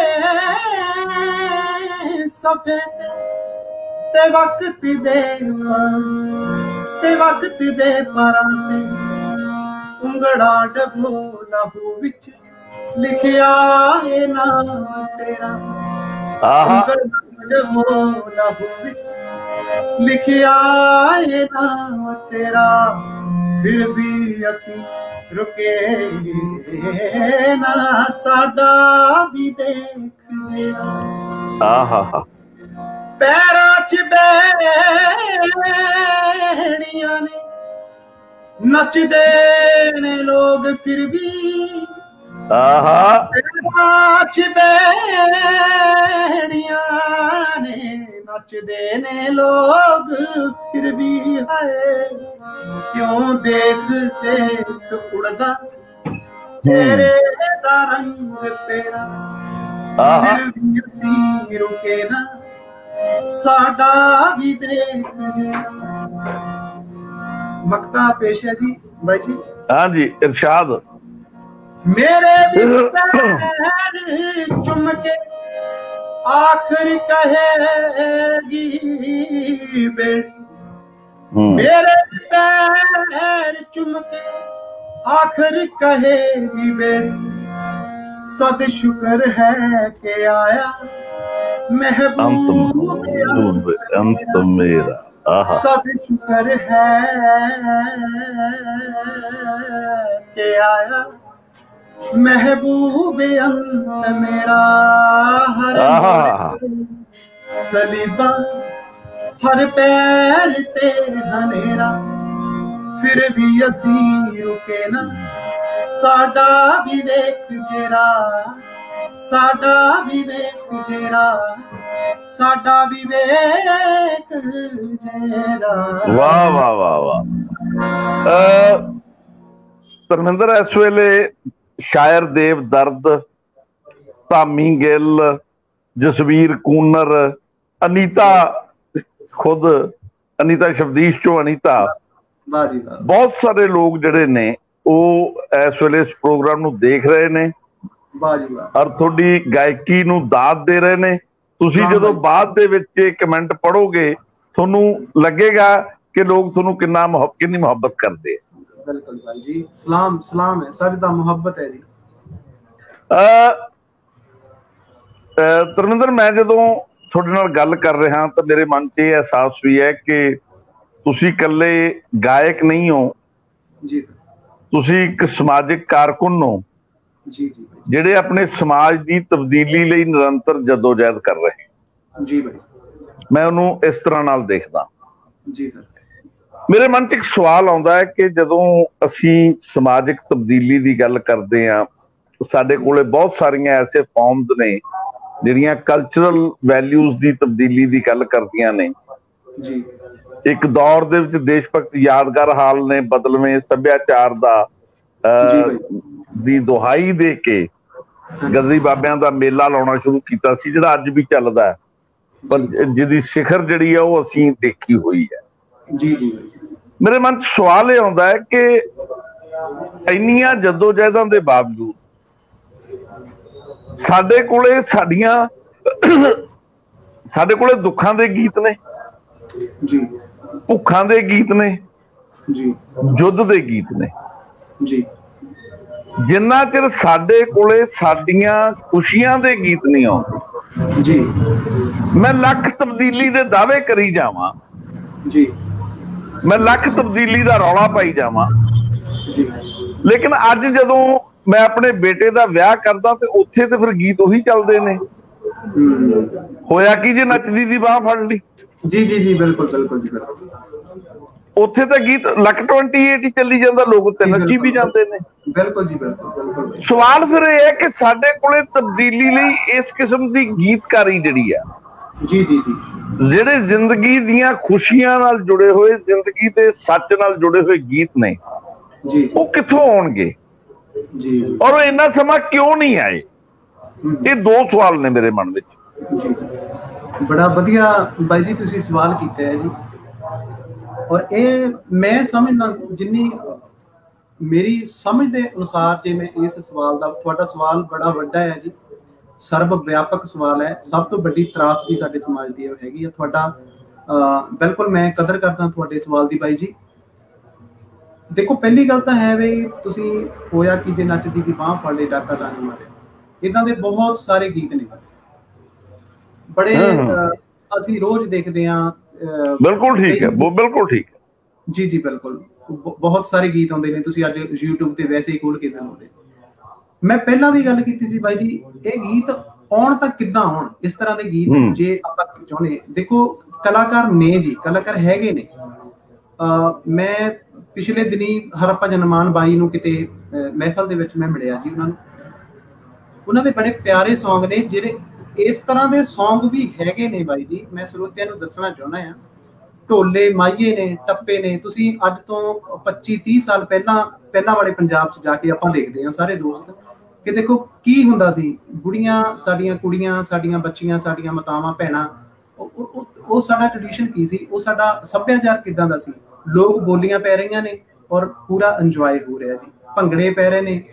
सफे ते वक्त दे ते वक्त दे परां ते, उंगड़ा डबो लहू विच लिखिया ए नाम तेरा, उंगड़ा डबो लहू विच लिखिया ए नाम तेरा। फिर भी असी रुके ना, साडा भी देख मेरा। पैरां च बैणियां ने नचदे ने लोग फिर भी, पैरां च बैणियां ने नचदे ने लोग फिर भी। है क्यों देख देख उड़दा तेरे दा रंग तेरा, फिर भी असी रुके ना, साडा भी देख जेरा। मक्ता पेश है जी भाई जी।
हाँ जी इरशाद।
मेरे भी पैर चुम के आखिर कहेगी बेड़ी, मेरे पैर चुम के आखिर कहेगी बेड़ी। सद शुक्र है कि आया महबूब अंत मेरा, सद शुक्र है कि आया महबूब अंत मेरा। हर सलीबा, हर पैर ते हनेरा, फिर भी असी रुके ना, साडा विवेक जेरा, साडा विवेक जेरा, साडा विवेक जेरा।
वाह वाह वाह वाह। ਧਰਮਿੰਦਰ इस वेले शायर देव दर्द, धामी गिल, जसवीर कूनर, अनीता खुद अनीता शब्दीश चो अनीता, बहुत सारे लोग जिहड़े ने ਉਹ इस वेले इस प्रोग्राम ਨੂੰ देख रहे ने और थोड़ी गायकी ਨੂੰ दाद दे रहे ने। ਤੁਸੀਂ ਜਦੋਂ ਬਾਅਦ ਦੇ ਵਿੱਚ ਇਹ ਕਮੈਂਟ ਪੜੋਗੇ ਤੁਹਾਨੂੰ ਲੱਗੇਗਾ ਕਿ ਲੋਕ ਤੁਹਾਨੂੰ ਕਿੰਨਾ ਕਿੰਨੀ ਮੁਹੱਬਤ ਕਰਦੇ ਆ।
बिल्कुल भाई जी, सलाम सलाम है, सजदा मोहब्बत है जी।
ਧਰਮਿੰਦਰ मैं ਜਦੋਂ ਤੁਹਾਡੇ ਨਾਲ ਗੱਲ ਕਰ ਰਿਹਾ ਤਾਂ ਮੇਰੇ ਮਨ 'ਚ ਇਹ ਅਹਿਸਾਸ ਵੀ ਹੈ ਕਿ ਤੁਸੀਂ ਇਕੱਲੇ ਗਾਇਕ ਨਹੀਂ ਹੋ
ਜੀ,
ਤੁਸੀਂ ਇੱਕ ਸਮਾਜਿਕ ਕਾਰਕੁਨ ਹੋ
ਜੀ ਜੀ,
ਜਿਹੜੇ ਆਪਣੇ ਸਮਾਜ ਦੀ ਤਬਦੀਲੀ ਲਈ ਨਿਰੰਤਰ ਜਦੋਜਹਿਦ ਕਰ ਰਹੇ।
ਜੀ ਭਾਈ,
ਮੈਂ ਉਹਨੂੰ ਇਸ ਤਰ੍ਹਾਂ ਨਾਲ ਦੇਖਦਾ।
ਜੀ ਸਰ।
मेरे मन च एक सवाल आता है कि जदों असी समाजिक तब्दीली की गल करते हैं, साडे कोले बहुत सारिया ऐसे फॉर्म्स ने जिहड़ियां कल्चरल वैल्यूज की तब्दीली की गल करदियां ने।
जी।
एक दौर दे विच देश भगत यादगार हाल ने बदलवें सभ्याचार दा दी दुहाई दे के गजरी बाबियां दा मेला लाउणा शुरू कीता सी, जिहड़ा अज भी चलदा है, पर जिहदी शिखर जिहड़ी है वो असीं देखी हुई है।
जी जी।
मेरे मन च सवाल यह आता है कि इन्नियां जदोजहदां दे बावजूद साडे कोले साडियां ਸਾਡੇ ਕੋਲੇ ਦੁੱਖਾਂ ਦੇ ਗੀਤ ਨੇ
ਜੀ,
ਭੁੱਖਾਂ ਦੇ ਗੀਤ ਨੇ
ਜੀ,
ਯੁੱਧ ਦੇ ਗੀਤ ਨੇ
ਜੀ।
ਜਿੰਨਾ ਚਿਰ ਸਾਡੇ ਕੋਲੇ ਸਾਡੀਆਂ ਖੁਸ਼ੀਆਂ ਦੇ ਗੀਤ ਨਹੀਂ ਆਉਂਦੇ
ਜੀ, ਮੈਂ
ਲੱਖ ਤਬਦੀਲੀ ਦੇ ਦਾਅਵੇ ਕਰੀ ਜਾਵਾਂ
ਜੀ,
ਮੈਂ ਲੱਖ ਤਬਦੀਲੀ ਦਾ ਰੌਲਾ ਪਾਈ ਜਾਵਾਂ, ਲੇਕਿਨ ਅੱਜ ਜਦੋਂ ਮੈਂ ਆਪਣੇ ਬੇਟੇ ਦਾ ਵਿਆਹ ਕਰਦਾ ਤੇ ਉੱਥੇ ਤੇ ਫਿਰ ਗੀਤ ਉਹੀ ਚੱਲਦੇ ਨੇ। ਹੋਇਆ ਕੀ ਜੇ ਨੱਚਦੀ ਦੀ ਬਾਹ ਫੜ ਲਈ।
ਜੀ ਜੀ ਜੀ, ਬਿਲਕੁਲ ਬਿਲਕੁਲ ਜੀ, ਬਿਲਕੁਲ।
ਉੱਥੇ ਤਾਂ ਗੀਤ ਲੱਕ ਅਠਾਈ ਹੀ ਚੱਲੀ ਜਾਂਦਾ, ਲੋਕ ਤੇ ਨੱਚੀ ਵੀ ਜਾਂਦੇ ਨੇ।
ਬਿਲਕੁਲ ਜੀ, ਬਿਲਕੁਲ ਬਿਲਕੁਲ।
ਸਵਾਲ ਫਿਰ ਇਹ ਹੈ ਕਿ ਸਾਡੇ ਕੋਲੇ ਤਬਦੀਲੀ ਲਈ ਇਸ ਕਿਸਮ ਦੀ ਗੀਤਕਾਰੀ ਜਿਹੜੀ ਆ,
ਜੀ ਜੀ ਜੀ,
ਜਿਹੜੇ ਜ਼ਿੰਦਗੀ ਦੀਆਂ ਖੁਸ਼ੀਆਂ ਨਾਲ ਜੁੜੇ ਹੋਏ, ਜ਼ਿੰਦਗੀ ਦੇ ਸੱਚ ਨਾਲ ਜੁੜੇ ਹੋਏ ਗੀਤ ਨੇ,
ਜੀ,
ਉਹ ਕਿੱਥੋਂ ਆਉਣਗੇ
ਜੀ,
ਔਰ ਉਹ ਇੰਨਾ ਸਮਾਂ ਕਿਉਂ ਨਹੀਂ ਆਏ? ਇਹ ਦੋ ਸਵਾਲ ਨੇ ਮੇਰੇ ਮਨ ਵਿੱਚ।
ਜੀ, ਬੜਾ ਵਧੀਆ ਬਾਈ ਜੀ ਤੁਸੀਂ ਸਵਾਲ ਕੀਤਾ ਹੈ ਜੀ। ਔਰ ਇਹ ਮੈਂ ਸਮਝਦਾ, ਜਿੰਨੀ ਮੇਰੀ ਸਮਝ ਦੇ ਅਨੁਸਾਰ, ਜੇ ਮੈਂ ਇਸ ਸਵਾਲ ਦਾ, ਤੁਹਾਡਾ ਸਵਾਲ ਬੜਾ ਵੱਡਾ ਹੈ ਜੀ, ਸਰਬ ਵਿਆਪਕ ਸਵਾਲ ਹੈ। ਸਭ ਤੋਂ ਵੱਡੀ ਤਰਾਸਦੀ ਸਾਡੇ ਸਮਾਜ ਦੀ ਹੈਗੀ ਹੈ। ਤੁਹਾਡਾ ਬਿਲਕੁਲ ਮੈਂ ਕਦਰ ਕਰਦਾ ਤੁਹਾਡੇ ਸਵਾਲ ਦੀ ਬਾਈ ਜੀ। ਦੇਖੋ, ਪਹਿਲੀ ਗੱਲ ਤਾਂ ਹੈ ਵੀ ਤੁਸੀਂ ਹੋਇਆ ਕਿ ਜੇ ਨੱਚਦੀ ਦੀ ਬਾਂਹ ਫੜ ਲਈ ਡਾਕਾ ਤਾਂ ਨਹੀਂ ਮਾਰਿਆ, ਇੱਦਾਂ ਦੇ ਬਹੁਤ ਸਾਰੇ ਗੀਤ ਨੇ ਬੜੇ, ਅਸੀਂ ਰੋਜ਼ ਦੇਖਦੇ ਹਾਂ।
ਬਿਲਕੁਲ ਠੀਕ ਹੈ, ਬਿਲਕੁਲ ਠੀਕ ਹੈ
ਜੀ ਜੀ, ਬਿਲਕੁਲ। ਬਹੁਤ ਸਾਰੇ ਗੀਤ ਆਉਂਦੇ ਨੇ, ਤੁਸੀਂ ਅੱਜ YouTube ਤੇ ਵੈਸੇ ਹੀ ਖੋਲ ਕੇ ਦਿਖਾਉਂਦੇ। ਮੈਂ ਪਹਿਲਾਂ ਵੀ ਗੱਲ ਕੀਤੀ ਸੀ ਬਾਈ ਜੀ, ਇਹ ਗੀਤ ਆਉਣ ਤਾਂ ਕਿੱਦਾਂ ਆਉਣ? ਇਸ ਤਰ੍ਹਾਂ ਦੇ ਗੀਤ ਜੇ ਆਪਾਂ ਚਾਹੁੰਦੇ, ਦੇਖੋ ਕਲਾਕਾਰ ਨੇ ਜੀ, ਕਲਾਕਾਰ ਹੈਗੇ ਨੇ। ਮੈਂ ਪਿਛਲੇ ਦਿਨੀ ਹਰਪਾ ਜਨਮਾਨ ਬਾਈ ਨੂੰ ਕਿਤੇ ਮਹਿਫਲ ਦੇ ਵਿੱਚ ਮੈਂ ਮਿਲਿਆ ਜੀ ਉਹਨਾਂ ਨੂੰ। ਉਹਨਾਂ ਦੇ ਬੜੇ ਪਿਆਰੇ ਸੌਂਗ ਨੇ, ਜਿਹੜੇ ਇਸ ਤਰ੍ਹਾਂ ਦੇ ਸੌਂਗ ਵੀ ਹੈਗੇ ਨੇ ਬਾਈ ਜੀ। ਮੈਂ ਸਰੋਤਿਆਂ ਨੂੰ ਦੱਸਣਾ ਚਾਹੁੰਦਾ ਹਾਂ, ਢੋਲੇ ਮਾਈਏ ਨੇ, ਟੱਪੇ ਨੇ। ਤੁਸੀਂ ਅੱਜ ਤੋਂ ਪੱਚੀ ਤੀਹ ਸਾਲ ਪਹਿਲਾਂ ਪਹਿਲਾਂ ਵਾਲੇ ਪੰਜਾਬ 'ਚ ਜਾ ਕੇ ਆਪਾਂ ਦੇਖਦੇ ਹਾਂ ਸਾਰੇ ਦੋਸਤ, ਕਿ ਦੇਖੋ ਕੀ ਹੁੰਦਾ ਸੀ। ਬੁੜੀਆਂ ਸਾਡੀਆਂ, ਕੁੜੀਆਂ ਸਾਡੀਆਂ, ਬੱਚੀਆਂ ਸਾਡੀਆਂ, ਮਾਤਾਵਾਂ ਭੈਣਾਂ, ਉਹ ਸਾਡਾ ਟ੍ਰੈਡੀਸ਼ਨ ਕੀ ਸੀ, ਉਹ ਸਾਡਾ ਸੱਭਿਆਚਾਰ ਕਿੱਦਾਂ ਦਾ ਸੀ। ਲੋਕ ਬੋਲੀਆਂ ਪੈ ਰਹੀਆਂ ਨੇ ਔਰ ਪੂਰਾ ਇੰਜੋਏ ਹੋ ਰਿਹਾ ਜੀ। ਭੰਗੜੇ ਪੈ ਰਹੇ ਨੇ,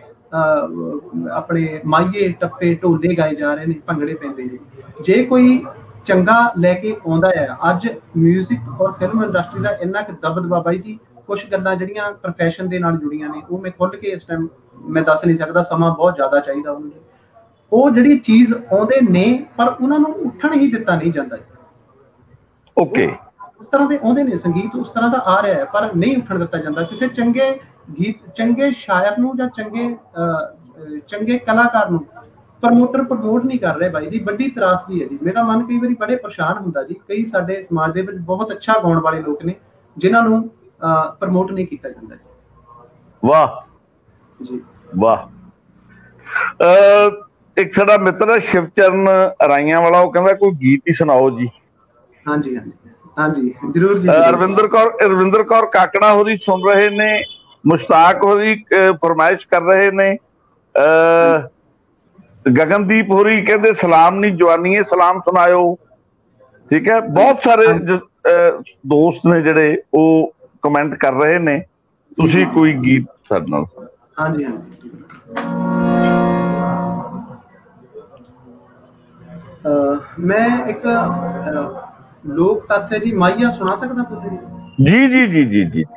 ਆਪਣੇ ਮਾਈਏ ਟੱਪੇ ਢੋਲੇ ਗਾਏ ਜਾ ਰਹੇ ਨੇ, ਭੰਗੜੇ ਪੈਂਦੇ ਨੇ। ਜੇ ਕੋਈ ਚੰਗਾ ਲੈ ਕੇ ਆਉਂਦਾ ਹੈ, ਅੱਜ ਮਿਊਜ਼ਿਕ ਔਰ ਫਿਲਮ ਇੰਡਸਟਰੀ ਦਾ ਇੰਨਾ ਕੁ ਦਬਦਬਾ ਬਾਈ ਜੀ, ਕੁਛ ਗੱਲਾਂ ਜਿਹੜੀਆਂ ਪ੍ਰੋਫੈਸ਼ਨ ਦੇ ਨਾਲ ਜੁੜੀਆਂ ਨੇ, ਉਹ ਮੈਂ ਖੁੱਲ੍ਹ ਕੇ ਇਸ ਟਾਈਮ ਮੈਂ ਦੱਸ ਨਹੀਂ ਸਕਦਾ, ਸਮਾਂ ਬਹੁਤ ਜ਼ਿਆਦਾ ਚਾਹੀਦਾ ਉਹਨੂੰ। ਉਹ ਜਿਹੜੀ ਚੀਜ਼ ਆਉਂਦੇ ਨੇ, ਪਰ ਉਹਨਾਂ ਨੂੰ ਉੱਠਣ ਹੀ ਦਿੱਤਾ ਨਹੀਂ ਜਾਂਦਾ।
ਓਕੇ,
ਉਸ ਤਰ੍ਹਾਂ ਦੇ ਆਉਂਦੇ ਨੇ, ਸੰਗੀਤ ਉਸ ਤਰ੍ਹਾਂ ਦਾ ਆ ਰਿਹਾ ਹੈ, ਪਰ ਨਹੀਂ ਉੱਠਣ ਦਿੱਤਾ ਜਾਂਦਾ। ਕਿਸੇ ਚੰਗੇ ਗੀਤ, ਚੰਗੇ ਸ਼ਾਇਰ ਨੂੰ ਜਾਂ ਚੰਗੇ ਚੰਗੇ ਕਲਾਕਾਰ ਨੂੰ ਪ੍ਰਮੋਟਰ ਪ੍ਰਮੋਟ ਨਹੀਂ ਕਰ ਰਹੇ ਬਾਈ ਜੀ। ਵੱਡੀ ਤਰਾਸਦੀ ਹੈ ਜੀ। ਮੇਰਾ ਮਨ ਕਈ ਵਾਰੀ ਬੜੇ ਪਰੇਸ਼ਾਨ ਹੁੰਦਾ ਜੀ। ਕਈ ਸਾਡੇ ਸਮਾਜ ਦੇ ਵਿੱਚ ਬਹੁਤ ਅੱਛਾ ਗਾਉਣ ਵਾਲੇ ਲੋਕ ਨੇ, ਜਿਨ੍ਹਾਂ ਨੂੰ ਪ੍ਰਮੋਟ ਨਹੀਂ ਕੀਤਾ ਜਾਂਦਾ ਜੀ।
ਵਾਹ
ਜੀ,
ਵਾਹ। ਇੱਕ ਸਾਡਾ ਮਿੱਤਰ ਹੈ ਸ਼ਿਵਚਰਨ ਰਾਈਆਂ ਵਾਲਾ, ਉਹ ਕਹਿੰਦਾ ਕੋਈ ਗੀਤ ਹੀ ਸੁਣਾਓ ਜੀ।
ਹਾਂਜੀ ਹਾਂਜੀ ਹਾਂਜੀ, ਜ਼ਰੂਰ ਜੀ।
ਰਵਿੰਦਰ ਕੌਰ ਰਵਿੰਦਰ ਕੌਰ ਕਾਕੜਾ ਹੋਰੀ ਸੁਣ ਰਹੇ ਨੇ, ਮੁਸ਼ਤਾਕ ਹੋਰੀ ਫਰਮਾਇਸ਼ ਕਰ ਰਹੇ ਨੇ, ਗਗਨਦੀਪ ਹੋਰੀ ਕਹਿੰਦੇ ਸਲਾਮ ਨੀ ਜਵਾਨੀਏ ਸਲਾਮ ਸੁਣਾਇਓ। ਠੀਕ ਹੈ, ਬਹੁਤ ਸਾਰੇ ਦੋਸਤ ਨੇ ਜਿਹੜੇ ਉਹ ਕਮੈਂਟ ਕਰ ਰਹੇ ਨੇ। ਤੁਸੀਂ ਕੋਈ ਗੀਤ ਸਾਡੇ ਨਾਲ?
ਹਾਂਜੀ ਹਾਂਜੀ, ਮੈਂ ਇੱਕ ਲੋਕ ਤੱਤ ਹੈ ਜੀ, ਮਾਈਆ ਸੁਣਾ ਸਕਦਾ ਤੁਸੀਂ?
ਜੀ ਜੀ ਜੀ ਜੀ ਜੀ।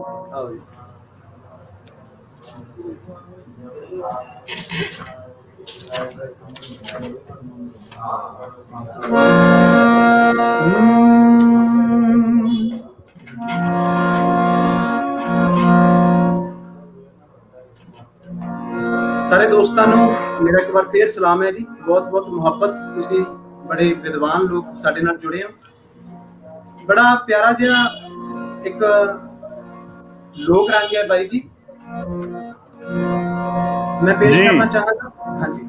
ਸਾਰੇ ਦੋਸਤਾਂ ਨੂੰ ਮੇਰਾ ਇੱਕ ਵਾਰ ਫੇਰ ਸਲਾਮ ਹੈ ਜੀ, ਬਹੁਤ ਬਹੁਤ ਮੁਹੱਬਤ। ਤੁਸੀਂ ਬੜੇ ਵਿਦਵਾਨ ਲੋਕ ਸਾਡੇ ਨਾਲ ਜੁੜੇ ਹੋ। ਬੜਾ ਪਿਆਰਾ ਜਿਹਾ ਇੱਕ ਲੋਕ ਰੰਗ ਹੈ ਬਾਈ ਜੀ, ਮੈਂ ਪੇਸ਼ ਕਰਨਾ ਚਾਹਾਂਗਾ। ਹਾਂਜੀ,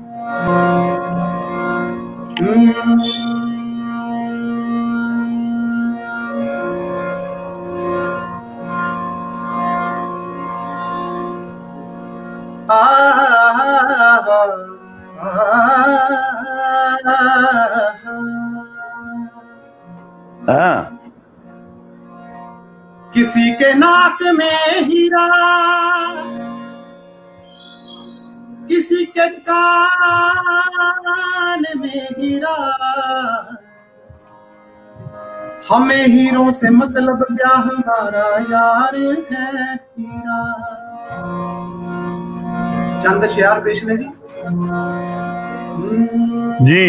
किसी के नाक में हीरा, किसी के कान में हीरा, हमें हीरों से मतलब क्या, हमारा यार है हीरा। चंद शेर पेश ने जी।
जी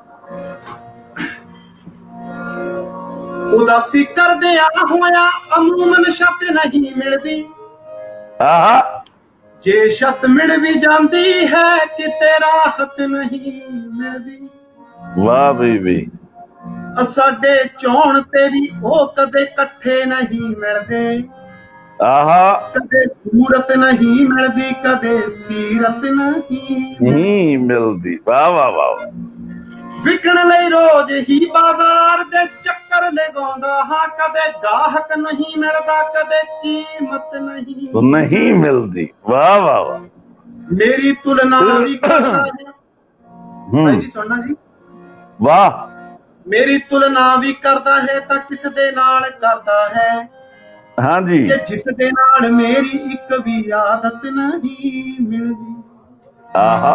उदासी कर दिया होया अमूमन शत नहीं मिलती,
आहा
जे शत मिल भी जाती है कि तेरा हत नहीं मिलती।
वाह बीबी
साडे चौण ते भी ओ कदे कट्ठे नहीं मिलते,
आहा
कदे सूरत नहीं मिलती, कदे सीरत नहीं
नहीं मिलती। वाह वाह वाह।
विकण लई रोज ही बाजार दे चक्कर लगांदा हां, कदे गाहक नहीं मिलदा, कदे कीमत नहीं
तो नहीं मिलती। वाह वाह वाह।
मेरी तुलना भी करता है भाई जी, सुनना जी।
वाह।
मेरी तुलना भी करता है तां किस दे नाल करदा है,
हाँ जी,
कि जिस दे नाल मेरी एक भी आदत नहीं मिलदी।
आहा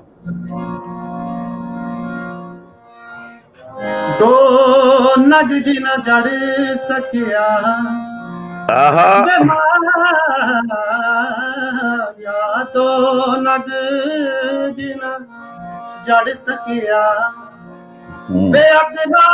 दो नग जिना जड़ सकिया,
आहा
या दो नग जिना जड़ सकिया, वे अगला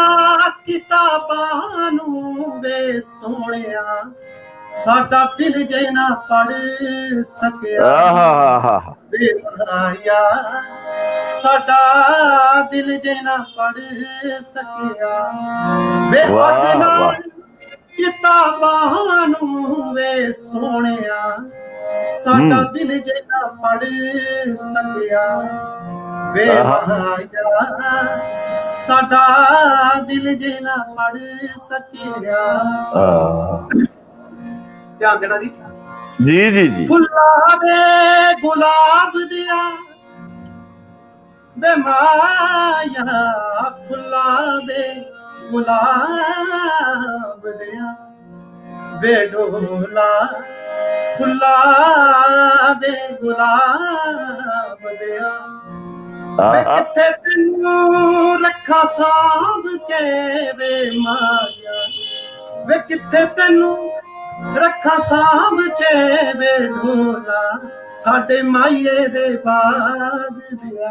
किताबां नू वे सोहणिया, साडा दिल जे ना पढ़ सकिया।
आहा
वे महाया साडा दिल जे ना पढ़ सकिया, वे अगला किताबां नू वे सोहणिया, साडा दिल जे ना पढ़ सकिया। वे महाया साडा दिल जे ना पढ़ सकिया। ध्यान देना जी।
जी जी जी।
फुल्ला वे गुलाब दिया, वे माया फुल्ला वे गुलाब दिया, वे ढोला फुल्ला वे गुलाब दिया, वे किथे तेनू रखा सांभ के वे माया, वे किथे तेनू रखा सांभ के वे ढोला, साडे माइये दे बाग दिया,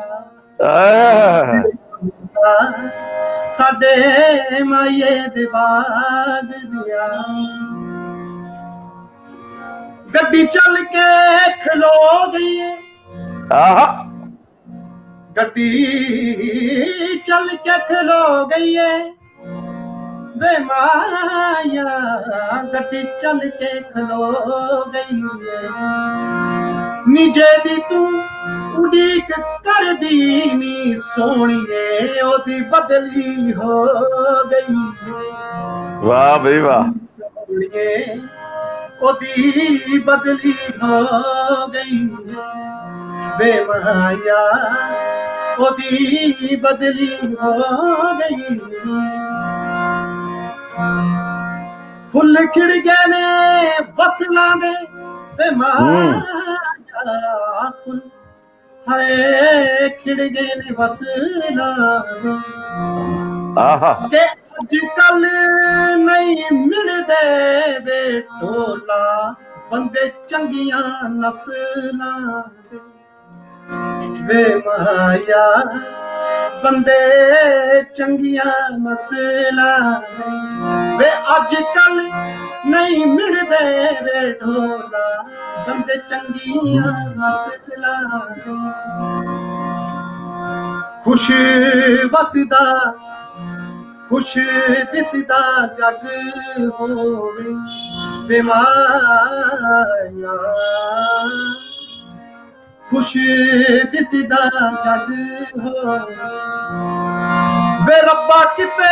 साडे माइये दे बाग दिया। गड्डी चल के खलो गई है, गड्डी चल के खलो गई है, वे माया गड्डी चल के खलो गई है, निजे दी तू उड़ीक कर दी नी सोहणिए, ओदी बदली हो गई है।
वाह भाई वाह।
ओदी बदली हो गई है, वे माया ओदी बदली हो गई है। फुल खिड़ गए ने फसलां दे, वे माया फुल हाय खिड़ गए ने फसलां दे, अजकल नहीं मिलदे वे ढोला, बंदे चंगियां नस्लां दे, वे माया बंदे चंगियां नस्लां दे, वे अजकल नहीं मिलदे वे ढोला, बंदे चंगियां नस्लां दे। खुश बसदा खुश दिसदा जग होवे, वे माया खुश दिसदा जग होवे, वे रब्बा किते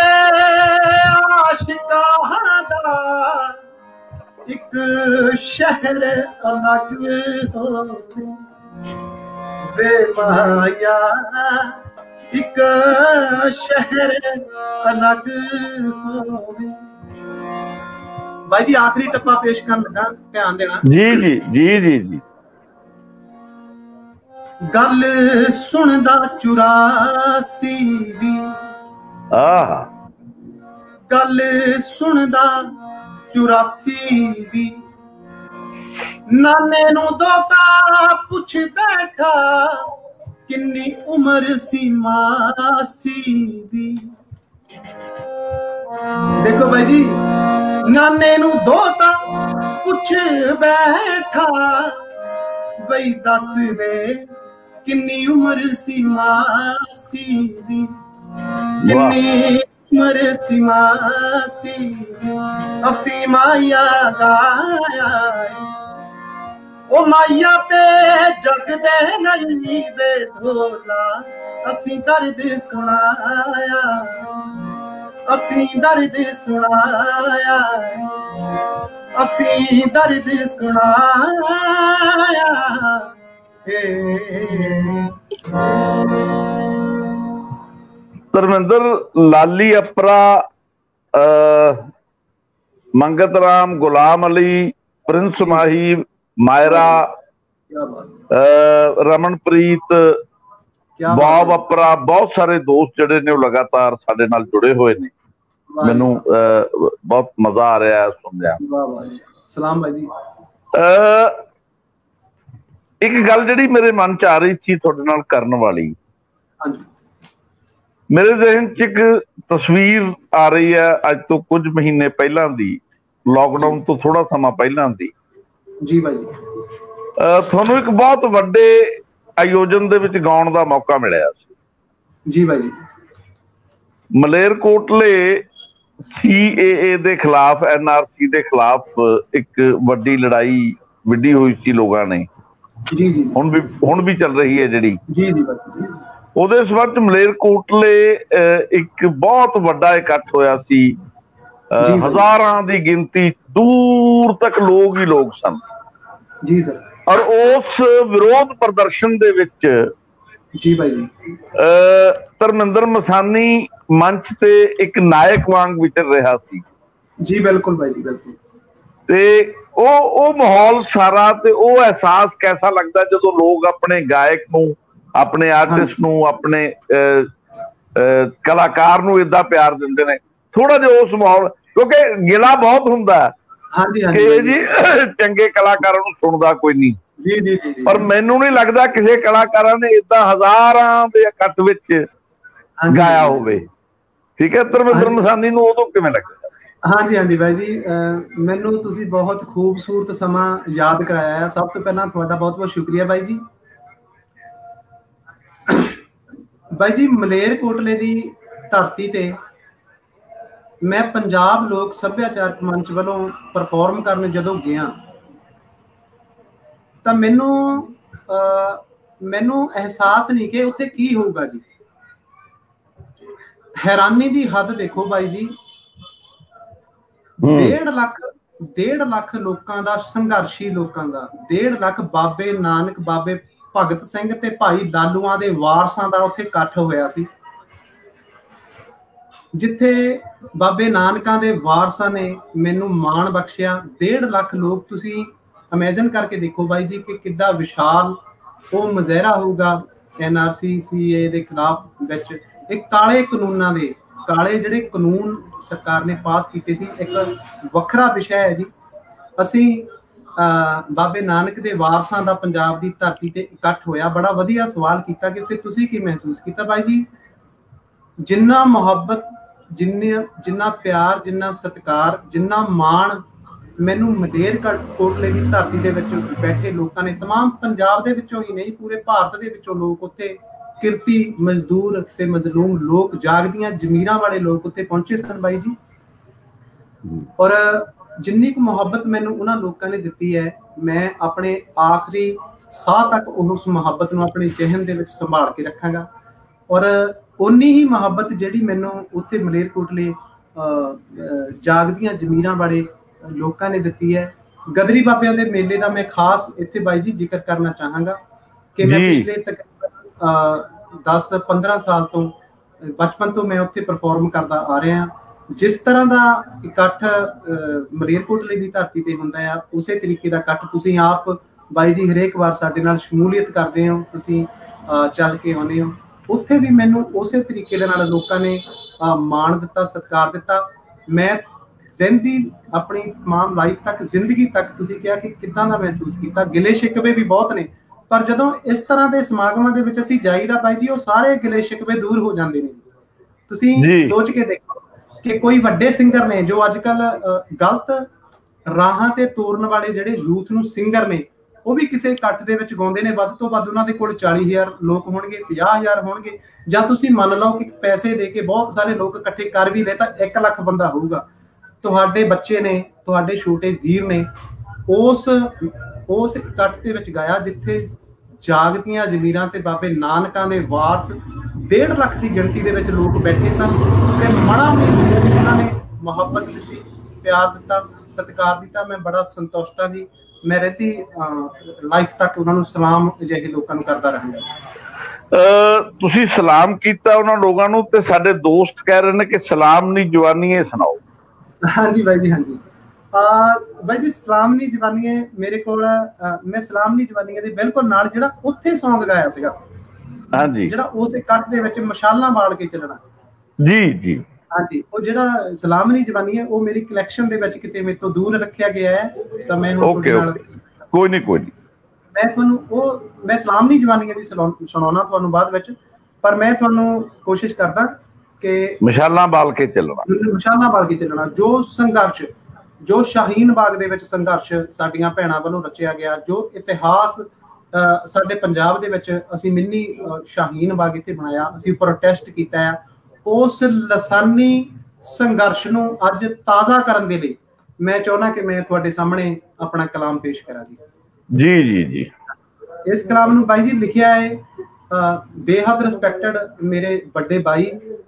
आशिकां दा एक शहर अलग होवे, वे माया एक शहर अलग होवे। भाई जी आखिरी टप्पा पेश कर लगा, ध्यान देना।
जी जी जी जी जी।
गल सुनदा चुरासी दी,
आह
गल सुनदा चुरासी दी, नाने नू दोता पुछ बैठा किन्नी उम्र सी मासी दी। देखो भाई जी, नाने नू दोता पुछ बैठा बई दस दे किन्नी उम्र सी मासी दी, किन्नी उम्र सी मासी दी। असी माया गाया ओ माया ते जग दे नहीं वे ढोला, असी दर्द सुनाया, असी दर्द सुनाया, असी दर्द सुनाया।
ਧਰਮਿੰਦਰ, ਲਾਲੀ ਅਪਰਾ, ਮੰਗਤ ਰਾਮ, ਗੁਲਾਮ ਅਲੀ, ਪ੍ਰਿੰਸ ਮਾਹੀ, ਮਾਇਰਾ, ਰਮਨਪ੍ਰੀਤ, ਬੌਬ ਅਪਰਾ, ਬਹੁਤ ਸਾਰੇ ਦੋਸਤ ਜਿਹੜੇ ਨੇ ਉਹ ਲਗਾਤਾਰ ਸਾਡੇ ਨਾਲ ਜੁੜੇ ਹੋਏ ਨੇ। ਮੈਨੂੰ ਬਹੁਤ ਮਜ਼ਾ ਆ ਰਿਹਾ ਸੁਣਦਿਆਂ।
ਸਲਾਮ ਭਾਈ ਜੀ।
ਇੱਕ ਗੱਲ ਜਿਹੜੀ ਮੇਰੇ ਮਨ ਚ ਆ ਰਹੀ ਸੀ ਤੁਹਾਡੇ ਨਾਲ ਕਰਨ ਵਾਲੀ, ਮੇਰੇ ਜ਼ਿਹਨ ਚ ਇੱਕ ਤਸਵੀਰ ਆ ਰਹੀ ਹੈ ਅੱਜ ਤੋਂ ਕੁਝ ਮਹੀਨੇ ਪਹਿਲਾਂ ਦੀ, ਲੋਕਡਾਊਨ ਤੋਂ ਥੋੜਾ ਸਮਾਂ ਪਹਿਲਾਂ ਦੀ।
ਜੀ ਭਾਈ ਜੀ।
ਤੁਹਾਨੂੰ ਇੱਕ ਬਹੁਤ ਵੱਡੇ ਆਯੋਜਨ ਦੇ ਵਿੱਚ ਗਾਉਣ ਦਾ ਮੌਕਾ ਮਿਲਿਆ ਸੀ।
ਜੀ ਭਾਈ ਜੀ।
ਮਲੇਰਕੋਟਲੇ ਸੀ ਏ ਏ ਦੇ ਖਿਲਾਫ, ਐਨ ਆਰ ਸੀ ਦੇ ਖਿਲਾਫ ਇੱਕ ਵੱਡੀ ਲੜਾਈ ਵਿੱਢੀ ਹੋਈ ਸੀ ਲੋਕਾਂ ਨੇ।
ਜੀ ਜੀ।
ਹੁਣ ਵੀ ਹੁਣ ਵੀ ਚੱਲ ਰਹੀ ਹੈ ਜਿਹੜੀ।
ਜੀ ਜੀ।
ਉਹਦੇ ਸੰਬੰਧ ਮਲੇਰਕੋਟਲੇ ਇੱਕ ਬਹੁਤ ਵੱਡਾ ਇਕੱਠ ਹੋਇਆ ਸੀ, ਹਜ਼ਾਰਾਂ ਦੀ ਗਿਣਤੀ, ਦੂਰ ਤੱਕ ਲੋਕ ਹੀ ਲੋਕ ਸਨ।
ਜੀ ਸਰ।
ਔਰ ਉਸ ਵਿਰੋਧ ਪ੍ਰਦਰਸ਼ਨ ਦੇ ਵਿੱਚ
ਜੀ ਭਾਈ ਜੀ,
ਧਰਮਿੰਦਰ ਮਸਾਨੀ ਮੰਚ ਤੇ ਇੱਕ ਨਾਇਕ ਵਾਂਗ ਵਿਚਰ ਰਿਹਾ ਸੀ।
ਜੀ ਬਿਲਕੁਲ ਭਾਈ ਜੀ, ਬਿਲਕੁਲ।
ਤੇ ਉਹ ਉਹ ਮਾਹੌਲ ਸਾਰਾ ਤੇ ਉਹ ਅਹਿਸਾਸ ਕੈਸਾ ਲੱਗਦਾ ਜਦੋਂ ਲੋਕ ਆਪਣੇ ਗਾਇਕ ਨੂੰ, ਆਪਣੇ ਆਰਟਿਸਟ ਨੂੰ, ਆਪਣੇ ਕਲਾਕਾਰ ਨੂੰ ਏਦਾਂ ਪਿਆਰ ਦਿੰਦੇ ਨੇ। ਥੋੜਾ ਜਿਹਾ ਉਸ ਮਾਹੌਲ, ਕਿਉਂਕਿ ਗਿਲਾ ਬਹੁਤ ਹੁੰਦਾ ਕਿ ਜੀ ਚੰਗੇ ਕਲਾਕਾਰਾਂ ਨੂੰ ਸੁਣਦਾ ਕੋਈ ਨਹੀਂ,
ਜੀ ਜੀ ਜੀ,
ਪਰ ਮੈਨੂੰ ਨਹੀਂ ਲੱਗਦਾ ਕਿਸੇ ਕਲਾਕਾਰਾਂ ਨੇ ਏਦਾਂ ਹਜ਼ਾਰਾਂ ਦੇ ਇਕੱਠ ਵਿੱਚ ਗਾਇਆ ਹੋਵੇ। ਠੀਕ ਹੈ, ਧਰਮਿੰਦਰ ਮਸਾਨੀ ਨੂੰ ਉਦੋਂ ਕਿਵੇਂ ਲੱਗਦਾ?
ਹਾਂਜੀ ਹਾਂਜੀ ਬਾਈ ਜੀ, ਮੈਨੂੰ ਤੁਸੀਂ ਬਹੁਤ ਖੂਬਸੂਰਤ ਸਮਾਂ ਯਾਦ ਕਰਾਇਆ ਹੈ। ਸਭ ਤੋਂ ਪਹਿਲਾਂ ਤੁਹਾਡਾ ਬਹੁਤ ਬਹੁਤ ਸ਼ੁਕਰੀਆ ਬਾਈ ਜੀ। ਬਾਈ ਜੀ, ਮਲੇਰਕੋਟਲੇ ਦੀ ਧਰਤੀ ਤੇ ਮੈਂ ਪੰਜਾਬ ਲੋਕ ਸੱਭਿਆਚਾਰਕ ਮੰਚ ਵੱਲੋਂ ਪਰਫਾਰਮ ਕਰਨ ਜਦੋਂ ਗਿਆ ਤਾਂ ਮੈਨੂੰ ਮੈਨੂੰ ਅਹਿਸਾਸ ਨਹੀਂ ਕਿ ਉੱਥੇ ਕੀ ਹੋਊਗਾ ਜੀ। ਹੈਰਾਨੀ ਦੀ ਹੱਦ ਦੇਖੋ ਬਾਈ ਜੀ, ਡੇਢ ਲੱਖ ਡੇਢ ਲੱਖ ਲੋਕਾਂ ਦਾ, ਸੰਘਰਸ਼ੀ ਲੋਕਾਂ ਦਾ, ਡੇਢ ਲੱਖ ਬਾਬੇ ਨਾਨਕ, ਬਾਬੇ ਭਗਤ ਸਿੰਘ ਤੇ ਭਾਈ ਲਾਲੂਆਂ ਦੇ ਵਾਰਸਾਂ ਦਾ ਉੱਥੇ ਇਕੱਠ ਹੋਇਆ ਸੀ, ਜਿੱਥੇ ਬਾਬੇ ਨਾਨਕਾਂ ਦੇ ਵਾਰਸਾਂ ਨੇ ਮੈਨੂੰ ਮਾਣ ਬਖਸ਼ਿਆ। ਡੇਢ ਲੱਖ ਲੋਕ, ਤੁਸੀਂ ਇਮੇਜਿਨ ਕਰਕੇ ਦੇਖੋ ਬਾਈ ਜੀ ਕਿ ਕਿੱਡਾ ਵਿਸ਼ਾਲ ਉਹ ਮੁਜ਼ਾਹਰਾ ਹੋਊਗਾ ਐਨ ਆਰ ਸੀ ਸੀ ਏ ਦੇ ਖਿਲਾਫ ਵਿੱਚ। ਇਹ ਕਾਲੇ ਕਾਨੂੰਨਾਂ ਦੇ, ਕਾਲੇ ਜਿਹੜੇ ਕਾਨੂੰਨ ਸਰਕਾਰ ਨੇ ਪਾਸ ਕੀਤੇ ਸੀ, ਇੱਕ ਵੱਖਰਾ ਵਿਸ਼ਾ ਹੈ ਜੀ। ਅਸੀਂ ਬਾਬੇ ਨਾਨਕ ਦੇ ਵਾਰਸਾਂ ਦਾ ਪੰਜਾਬ ਦੀ ਧਰਤੀ ਤੇ ਇਕੱਠ ਹੋਇਆ। ਬੜਾ ਵਧੀਆ ਸਵਾਲ ਕੀਤਾ ਕਿ ਉੱਥੇ ਤੁਸੀਂ ਕੀ ਮਹਿਸੂਸ ਕੀਤਾ ਬਾਈ ਜੀ? ਜਿੰਨਾ ਮੁਹੱਬਤ, ਜਿੰਨੇ ਜਿੰਨਾ ਪਿਆਰ, ਜਿੰਨਾ ਸਤਿਕਾਰ, ਜਿੰਨਾ ਮਾਣ ਮੈਨੂੰ ਮਲੇਰਕੋਟਲੇ ਦੀ ਧਰਤੀ ਦੇ ਵਿੱਚ ਬੈਠੇ ਲੋਕਾਂ ਨੇ, ਤਮਾਮ ਪੰਜਾਬ ਦੇ ਵਿੱਚੋਂ ਹੀ ਨਹੀਂ ਪੂਰੇ ਭਾਰਤ ਦੇ ਵਿੱਚੋਂ ਲੋਕ ਉੱਥੇ, ਕਿਰਤੀ ਮਜ਼ਦੂਰ ਤੇ ਮਜ਼ਲੂਮ ਲੋਕ, ਜਾਗਦੀਆਂ ਜ਼ਮੀਰਾਂ ਵਾਲੇ ਲੋਕ ਉੱਥੇ ਪਹੁੰਚੇ ਸਨ ਬਾਈ ਜੀ। ਔਰ ਜਿੰਨੀ ਕੁ ਮੁਹੱਬਤ ਮੈਨੂੰ ਉਹਨਾਂ ਲੋਕਾਂ ਨੇ ਦਿੱਤੀ ਹੈ, ਮੈਂ ਆਪਣੇ ਆਖਰੀ ਸਾਹ ਤੱਕ ਉਸ ਮੁਹੱਬਤ ਨੂੰ ਆਪਣੇ ਜ਼ਿਹਨ ਦੇ ਵਿੱਚ ਸੰਭਾਲ ਕੇ ਰੱਖਾਂਗਾ। ਔਰ ਉਨੀ ਹੀ ਮੁਹੱਬਤ ਜਿਹੜੀ ਮੈਨੂੰ ਉੱਥੇ ਮਲੇਰਕੋਟਲੇ ਜਾਗਦੀਆਂ ਜ਼ਮੀਰਾਂ ਵਾਲੇ ਲੋਕਾਂ ਨੇ ਦਿੱਤੀ ਹੈ। ਗਦਰੀ ਬਾਬਿਆਂ ਦੇ ਮੇਲੇ ਦਾ ਮੈਂ ਖਾਸ ਇੱਥੇ ਬਾਈ ਜੀ ਜ਼ਿਕਰ ਕਰਨਾ ਚਾਹਾਂਗਾ ਕਿ ਮੈਂ ਪਿਛਲੇ ਤਕਰੀਬਨ ਦਸ ਪੰਦਰਾਂ ਸਾਲ ਤੋਂ, ਬਚਪਨ ਤੋਂ ਮੈਂ ਉੱਥੇ ਪਰਫਾਰਮ ਕਰਦਾ ਆ ਰਿਹਾ। ਜਿਸ ਤਰ੍ਹਾਂ ਦਾ ਇਕੱਠ ਮਲੇਰਕੋਟਲੇ ਦੀ ਧਰਤੀ ਤੇ ਹੁੰਦਾ ਆ, ਉਸੇ ਤਰੀਕੇ ਦਾ ਇਕੱਠ ਤੁਸੀਂ ਆਪ ਬਾਈ ਜੀ ਹਰੇਕ ਵਾਰ ਸਾਡੇ ਨਾਲ ਸ਼ਮੂਲੀਅਤ ਕਰਦੇ ਹੋ, ਤੁਸੀਂ ਚੱਲ ਕੇ ਆਉਂਦੇ ਹੋ, ਉੱਥੇ ਵੀ ਮੈਨੂੰ ਉਸੇ ਤਰੀਕੇ ਦੇ ਨਾਲ ਲੋਕਾਂ ਨੇ ਮਾਣ ਦਿੱਤਾ, ਸਤਿਕਾਰ ਦਿੱਤਾ। ਮੈਂ ਰਹਿੰਦੀ ਆਪਣੀ ਤਮਾਮ ਲਾਈਫ ਤੱਕ, ਜ਼ਿੰਦਗੀ ਤੱਕ ਤੁਸੀਂ ਕਿਹਾ ਕਿ ਕਿੱਦਾਂ ਦਾ ਮਹਿਸੂਸ ਕੀਤਾ। ਗਿਲੇ ਸ਼ਿਕਵੇ ਵੀ ਬਹੁਤ ਨੇ, ਪਰ ਜਦੋਂ ਇਸ ਤਰ੍ਹਾਂ ਦੇ ਸਮਾਗਮਾਂ ਦੇ ਵਿੱਚ ਅਸੀਂ ਜਾਈਦਾ ਬਾਈ ਜੀ, ਉਹ ਸਾਰੇ ਗਿਲੇ ਸ਼ਿਕਵੇ ਦੂਰ ਹੋ ਜਾਂਦੇ ਨੇ। ਤੁਸੀਂ ਸੋਚ ਕੇ ਦੇਖੋ ਕਿ ਕੋਈ ਵੱਡੇ ਸਿੰਗਰ ਨੇ ਜੋ ਅੱਜ ਕੱਲ ਗਲਤ ਰਾਹਾਂ ਤੇ ਤੋਰਨ ਵਾਲੇ ਜਿਹੜੇ ਯੂਥ ਨੂੰ ਸਿੰਗਰ ਨੇ, ਉਹ ਵੀ ਕਿਸੇ ਇਕੱਠ ਦੇ ਵਿੱਚ ਗਾਉਂਦੇ ਨੇ, ਵੱਧ ਤੋਂ ਵੱਧ ਉਹਨਾਂ ਦੇ ਕੋਲ ਚਾਲੀ ਹਜ਼ਾਰ ਲੋਕ ਹੋਣਗੇ, ਪੰਜਾਹ ਹਜ਼ਾਰ ਹੋਣਗੇ, ਜਾਂ ਤੁਸੀਂ ਮੰਨ ਲਓ ਕਿ ਪੈਸੇ ਦੇ ਕੇ ਬਹੁਤ ਸਾਰੇ ਲੋਕ ਇਕੱਠੇ ਕਰ ਵੀ ਲੈ ਤਾਂ ਇੱਕ ਲੱਖ ਬੰਦਾ ਹੋਊਗਾ। ਤੁਹਾਡੇ ਬੱਚੇ ਨੇ, ਤੁਹਾਡੇ ਛੋਟੇ ਵੀਰ ਨੇ ਉਸ ਉਸ ਇਕੱਠ ਦੇ ਵਿੱਚ ਗਾਇਆ ਜਿੱਥੇ ਜਾਗਦੀਆਂ ਜ਼ਮੀਰਾਂ ਤੇ ਬਾਬੇ ਨਾਨਕਾਂ ਦੇ ਵਾਰਸ ਡੇਢ ਲੱਖ ਦੀ ਗਿਣਤੀ ਦੇ ਵਿੱਚ ਲੋਕ ਬੈਠੇ ਸਨ, ਤੇ ਮਣਾ ਨੇ ਉਹਨਾਂ ਨੇ ਮੁਹੱਬਤ ਦਿੱਤੀ, ਪਿਆਰ ਦਿੱਤਾ, ਸਤਿਕਾਰ ਦਿੱਤਾ। ਮੈਂ ਬੜਾ ਸੰਤੁਸ਼ਟ ਹਾਂ ਜੀ। ਮੈਂ ਰਹਿੰਦੀ ਲਾਈਫ ਤੱਕ ਉਹਨਾਂ ਨੂੰ ਸਲਾਮ ਅਜਿਹੇ ਲੋਕਾਂ ਨੂੰ ਕਰਦਾ ਰਹਾਂਗਾ।
ਤੁਸੀਂ ਸਲਾਮ ਕੀਤਾ ਉਹਨਾਂ ਲੋਕਾਂ ਨੂੰ, ਤੇ ਸਾਡੇ ਦੋਸਤ ਕਹਿ ਰਹੇ ਨੇ ਕਿ ਸਲਾਮ ਨੀ ਜਵਾਨੀਏ ਸੁਣਾਓ।
ਹਾਂਜੀ ਬਾਈ ਜੀ, ਹਾਂਜੀ ਬਾਈ ਜੀ, ਸਲਾਮ ਨੀ ਜਵਾਨੀਏ ਮੇਰੇ ਕੋਲ, ਮੈਂ ਸਲਾਮ ਨੀ ਜਵਾਨੀਏ ਦੇ ਬਿਲਕੁਲ ਨਾਲ ਜਿਹੜਾ ਉੱਥੇ ਸੌਂਗ ਗਾਇਆ ਸੀਗਾ, ਹਾਂਜੀ, ਜਿਹੜਾ ਉਸ ਇਕੱਠ ਦੇ ਵਿੱਚ ਮਸ਼ਾਲਾਂ ਬਾਲ ਕੇ ਚੱਲਣਾ, ਜੀ ਜੀ ਹਾਂਜੀ, ਉਹ ਜਿਹੜਾ ਸਲਾਮ ਨੀ ਜਵਾਨੀਏ, ਉਹ ਮੇਰੀ ਕਲੈਕਸ਼ਨ ਦੇ ਵਿੱਚ ਕਿਤੇ ਮੇਰੇ ਤੋਂ ਦੂਰ ਰੱਖਿਆ ਗਿਆ ਹੈ। ਤਾਂ ਮੈਂ
ਓਕੇ ਓਕੇ, ਕੋਈ ਨਹੀਂ ਕੋਈ ਨਹੀਂ,
ਮੈਂ ਤੁਹਾਨੂੰ ਉਹ ਮੈਂ ਸਲਾਮ ਨੀ ਜਵਾਨੀਏ ਵੀ ਸੁਣਾਉਣਾ ਤੁਹਾਨੂੰ ਬਾਅਦ ਵਿੱਚ, ਪਰ ਮੈਂ ਤੁਹਾਨੂੰ ਕੋਸ਼ਿਸ਼ ਕਰਦਾ ਕਿ
ਮਸ਼ਾਲਾਂ ਬਾਲ ਕੇ ਚੱਲਣਾ,
ਮਸ਼ਾਲਾਂ ਬਾਲ ਕੇ ਚੱਲਣਾ, ਜੋ ਸੰਘਰਸ਼, ਜੋ ਸ਼ਾਹੀਨ ਬਾਗ ਦੇ ਵਿੱਚ ਸੰਘਰਸ਼ ਸਾਡੀਆਂ ਭੈਣਾਂ ਵੱਲੋਂ ਰਚਿਆ ਗਿਆ, ਜੋ ਇਤਿਹਾਸ ਸਾਡੇ ਪੰਜਾਬ ਦੇ ਵਿੱਚ ਅਸੀਂ ਮਿੰਨੀ ਸ਼ਾਹੀਨ ਬਾਗ ਇੱਥੇ ਬਣਾਇਆ, ਅਸੀਂ ਪ੍ਰੋਟੈਸਟ ਕੀਤਾ ਹੈ, ਉਸ ਲਸਾਨੀ ਸੰਘਰਸ਼ ਨੂੰ ਅੱਜ ਤਾਜ਼ਾ ਕਰਨ ਦੇ ਲਈ ਮੈਂ ਚਾਹੁੰਦਾ ਕਿ ਮੈਂ ਤੁਹਾਡੇ ਸਾਹਮਣੇ ਆਪਣਾ ਕਲਾਮ ਪੇਸ਼ ਕਰਾਂ ਜੀ।
ਜੀ ਜੀ ਜੀ,
ਇਸ ਕਲਾਮ ਨੂੰ ਬਾਈ ਜੀ ਲਿਖਿਆ ਹੈ ਬੇਹੱਦ ਰਿਸਪੈਕਟਡ ਮੇਰੇ ਵੱਡੇ ਬਾਈ,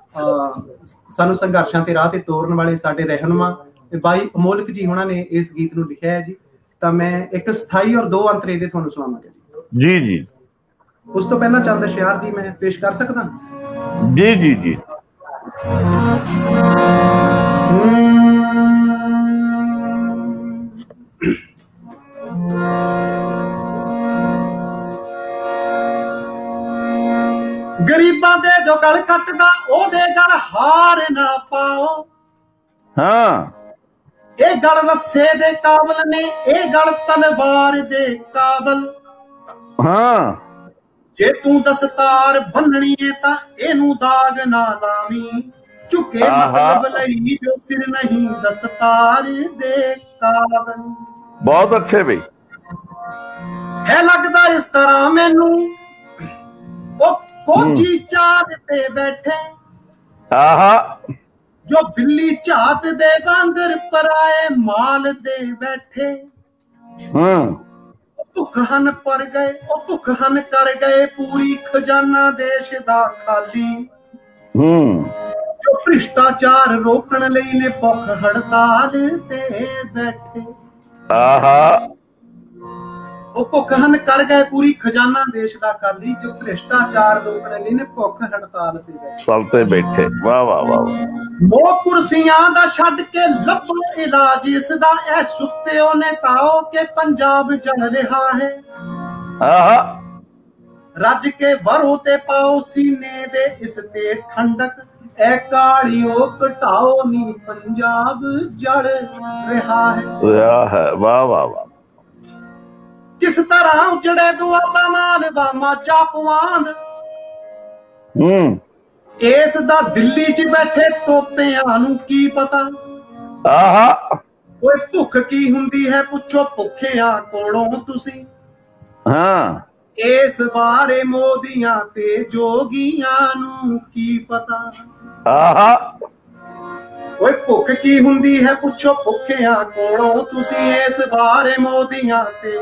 ਸਾਨੂੰ ਸੰਘਰਸ਼ਾਂ ਤੇ ਰਾਹ ਤੇ ਤੋਰਨ ਵਾਲੇ ਸਾਡੇ ਰਹਿਨੁਮਾ ਬਾਈ ਅਮੋਲਕ ਜੀ ਉਹਨਾਂ ਨੇ ਇਸ ਗੀਤ ਨੂੰ ਲਿਖਿਆ ਹੈ ਜੀ। ਤਾਂ ਮੈਂ ਇੱਕ ਸਥਾਈ ਔਰ ਦੋ ਅੰਤਰੇ ਦੇ ਤੁਹਾਨੂੰ ਸੁਣਾਵਾਂਗਾ ਜੀ।
ਜੀ ਜੀ,
ਉਸ ਤੋਂ ਪਹਿਲਾਂ ਚੰਦ ਅਸ਼ਿਆਰ ਜੀ ਮੈਂ ਪੇਸ਼ ਕਰ ਸਕਦਾ?
ਜੀ ਜੀ ਜੀ।
ਗਰੀਬਾਂ ਦੇ ਜੋ ਗਲ ਕੱਟਦਾ ਉਹਦੇ ਗਲ ਹਾਰ ਨਾ ਪਾਓ,
ਹਾਂ,
ਇਹ ਗਲ ਰੱਸੇ ਦੇ ਕਾਬਲ ਨੇ, ਇਹ ਗਲ ਤਲਵਾਰ ਦੇ ਕਾਬਲ,
ਹਾਂ,
ਜੇ ਤੂੰ ਦਸਤਾਰ ਬੰਨਣੀ ਏ ਤਾਂ ਇਹਨੂੰ ਦਾਗ ਨਾ ਲਾਵੀਂ, ਝੁਕੇ ਮਤਲਬ ਲਈ ਜੋ ਸਿਰ ਨਹੀਂ ਦਸਤਾਰ ਦੇ ਕਾਬਲ।
ਬਹੁਤ ਅੱਛੇ ਬਈ,
ਹੈ ਲੱਗਦਾ ਇਸ ਤਰ੍ਹਾਂ ਮੈਨੂੰ ਉਹ ਕੋਚੀ ਚਾਹ ਤੇ ਬੈਠੇ,
ਆਹਾ,
ਜੋ ਬਿੱਲੀ ਝਾਤ ਦੇ ਵਾਂਗਰ ਪਰਾਏ ਮਾਲ ਦੇ ਬੈਠੇ,
ਹੂੰ,
ਭੁੱਖ ਹਨ ਪਰ ਗਏ, ਉਹ ਭੁੱਖ ਹਨ ਕਰ ਗਏ ਪੂਰੀ, ਖਜ਼ਾਨਾ ਦੇਸ਼ ਦਾ ਖਾਲੀ,
ਹੂੰ,
ਜੋ ਭ੍ਰਿਸ਼ਟਾਚਾਰ ਰੋਕਣ ਲਈ ਨੇ ਭੁੱਖ ਹੜਤਾਲ ਤੇ ਬੈਠੇ,
ਆਹਾ,
ਉਹ ਭੁੱਖ ਹਨ ਕਰ ਗਏ ਪੂਰੀ, ਖਜ਼ਾਨਾ ਦੇਸ਼ ਦਾ ਖਾਲੀ, ਜੋ ਭ੍ਰਿਸ਼ਟਾਚਾਰ ਰੋਕਣ ਲਈ ਨੇ ਭੁੱਖ ਹੜਤਾਲ ਤੇ ਬੈਠੇ,
ਸਭ ਤੇ ਬੈਠੇ। ਵਾਹ ਵਾਹ ਵਾਹ,
ਮੋਹ ਕੁਰਸੀਆਂ ਦਾ ਛੱਡ ਕੇ ਲੱਭੋ ਇਲਾਜ ਇਸ ਦਾ, ਇਹ ਸੁੱਤਿਓ ਨੇ ਤਾਓ ਕਿ ਪੰਜਾਬ ਜਲ ਰਿਹਾ ਹੈ,
ਆਹਾ,
ਰੱਜ ਕੇ ਵਰੋ ਤੇ ਪਾਓ ਸੀਨੇ ਦੇ ਇਸ ਤੇ ਠੰਡਕ, ਇਹ ਕਾਲੀਓ ਘਟਾਓ ਨੀ ਪੰਜਾਬ ਜਲ ਰਿਹਾ ਹੈ।
ਵਾਹ ਵਾਹ ਵਾਹ,
ਕਿਸ ਤਰ੍ਹਾਂ ਉਜੜੇ ਦੁਆਬਾ ਮਾਲਵਾ ਮਾਝਾ ਪੁਆਂਦ,
ਹੂੰ,
ਇਸ ਦਾ ਦਿੱਲੀ 'ਚ ਬੈਠੇ ਤੋਤਿਆਂ ਨੂੰ ਕੀ ਪਤਾ,
ਆਹਾ,
ਓਏ ਭੁੱਖ ਕੀ ਹੁੰਦੀ ਹੈ ਪੁੱਛੋ ਭੁੱਖਿਆਂ ਕੋਲੋਂ ਤੁਸੀਂ,
ਹਾਂ,
ਇਸ ਬਾਰੇ ਮੋਦੀਆਂ ਤੇ ਜੋਗੀਆਂ ਨੂੰ ਕੀ ਪਤਾ,
ਆਹਾ,
ਓਏ ਭੁੱਖ ਕੀ ਹੁੰਦੀ ਹੈ ਪੁੱਛੋ ਭੁੱਖਿਆਂ ਕੋਲੋਂ ਤੁਸੀਂ, ਇਸ ਬਾਰੇ ਮੋਦੀਆਂ ਤੇ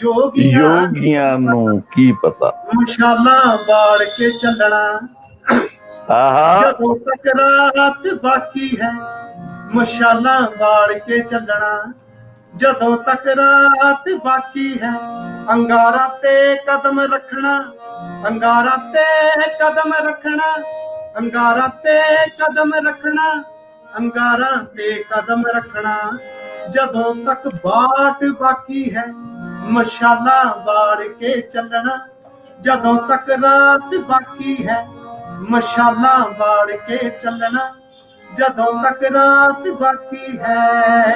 ਜੋਗੀਆਂ ਨੂੰ ਕੀ ਪਤਾ,
ਮਸ਼ਾਲਾਂ ਬਾਲ ਕੇ ਚੱਲਣਾ,
ਆਹਾ,
ਜਦੋਂ ਤੱਕ ਰਾਤ ਬਾਕੀ ਹੈ, ਮਸ਼ਾਲਾਂ ਬਾਲ ਕੇ ਚੱਲਣਾ, ਜਦੋਂ ਤੱਕ ਰਾਤ ਬਾਕੀ ਹੈ, ਅੰਗਾਰਾਂ ਤੇ ਕਦਮ ਰੱਖਣਾ, ਅੰਗਾਰਾਂ ਤੇ ਕਦਮ ਰੱਖਣਾ, ਅੰਗਾਰਾਂ ਤੇ ਕਦਮ ਰੱਖਣਾ, ਅੰਗਾਰਾਂ ਤੇ ਕਦਮ ਰੱਖਣਾ, ਜਦੋਂ ਤੱਕ ਬਾਟ ਬਾਕੀ ਹੈ, ਮਸ਼ਾਲਾਂ ਬਾਲ ਕੇ ਚੱਲਣਾ ਜਦੋਂ ਤੱਕ ਰਾਤ ਬਾਕੀ ਹੈ। ਮਸ਼ਾਲਾਂ ਬਾਲ ਕੇ ਚੱਲਣਾ ਜਦੋਂ ਤੱਕ ਰਾਤ ਬਾਕੀ ਹੈ।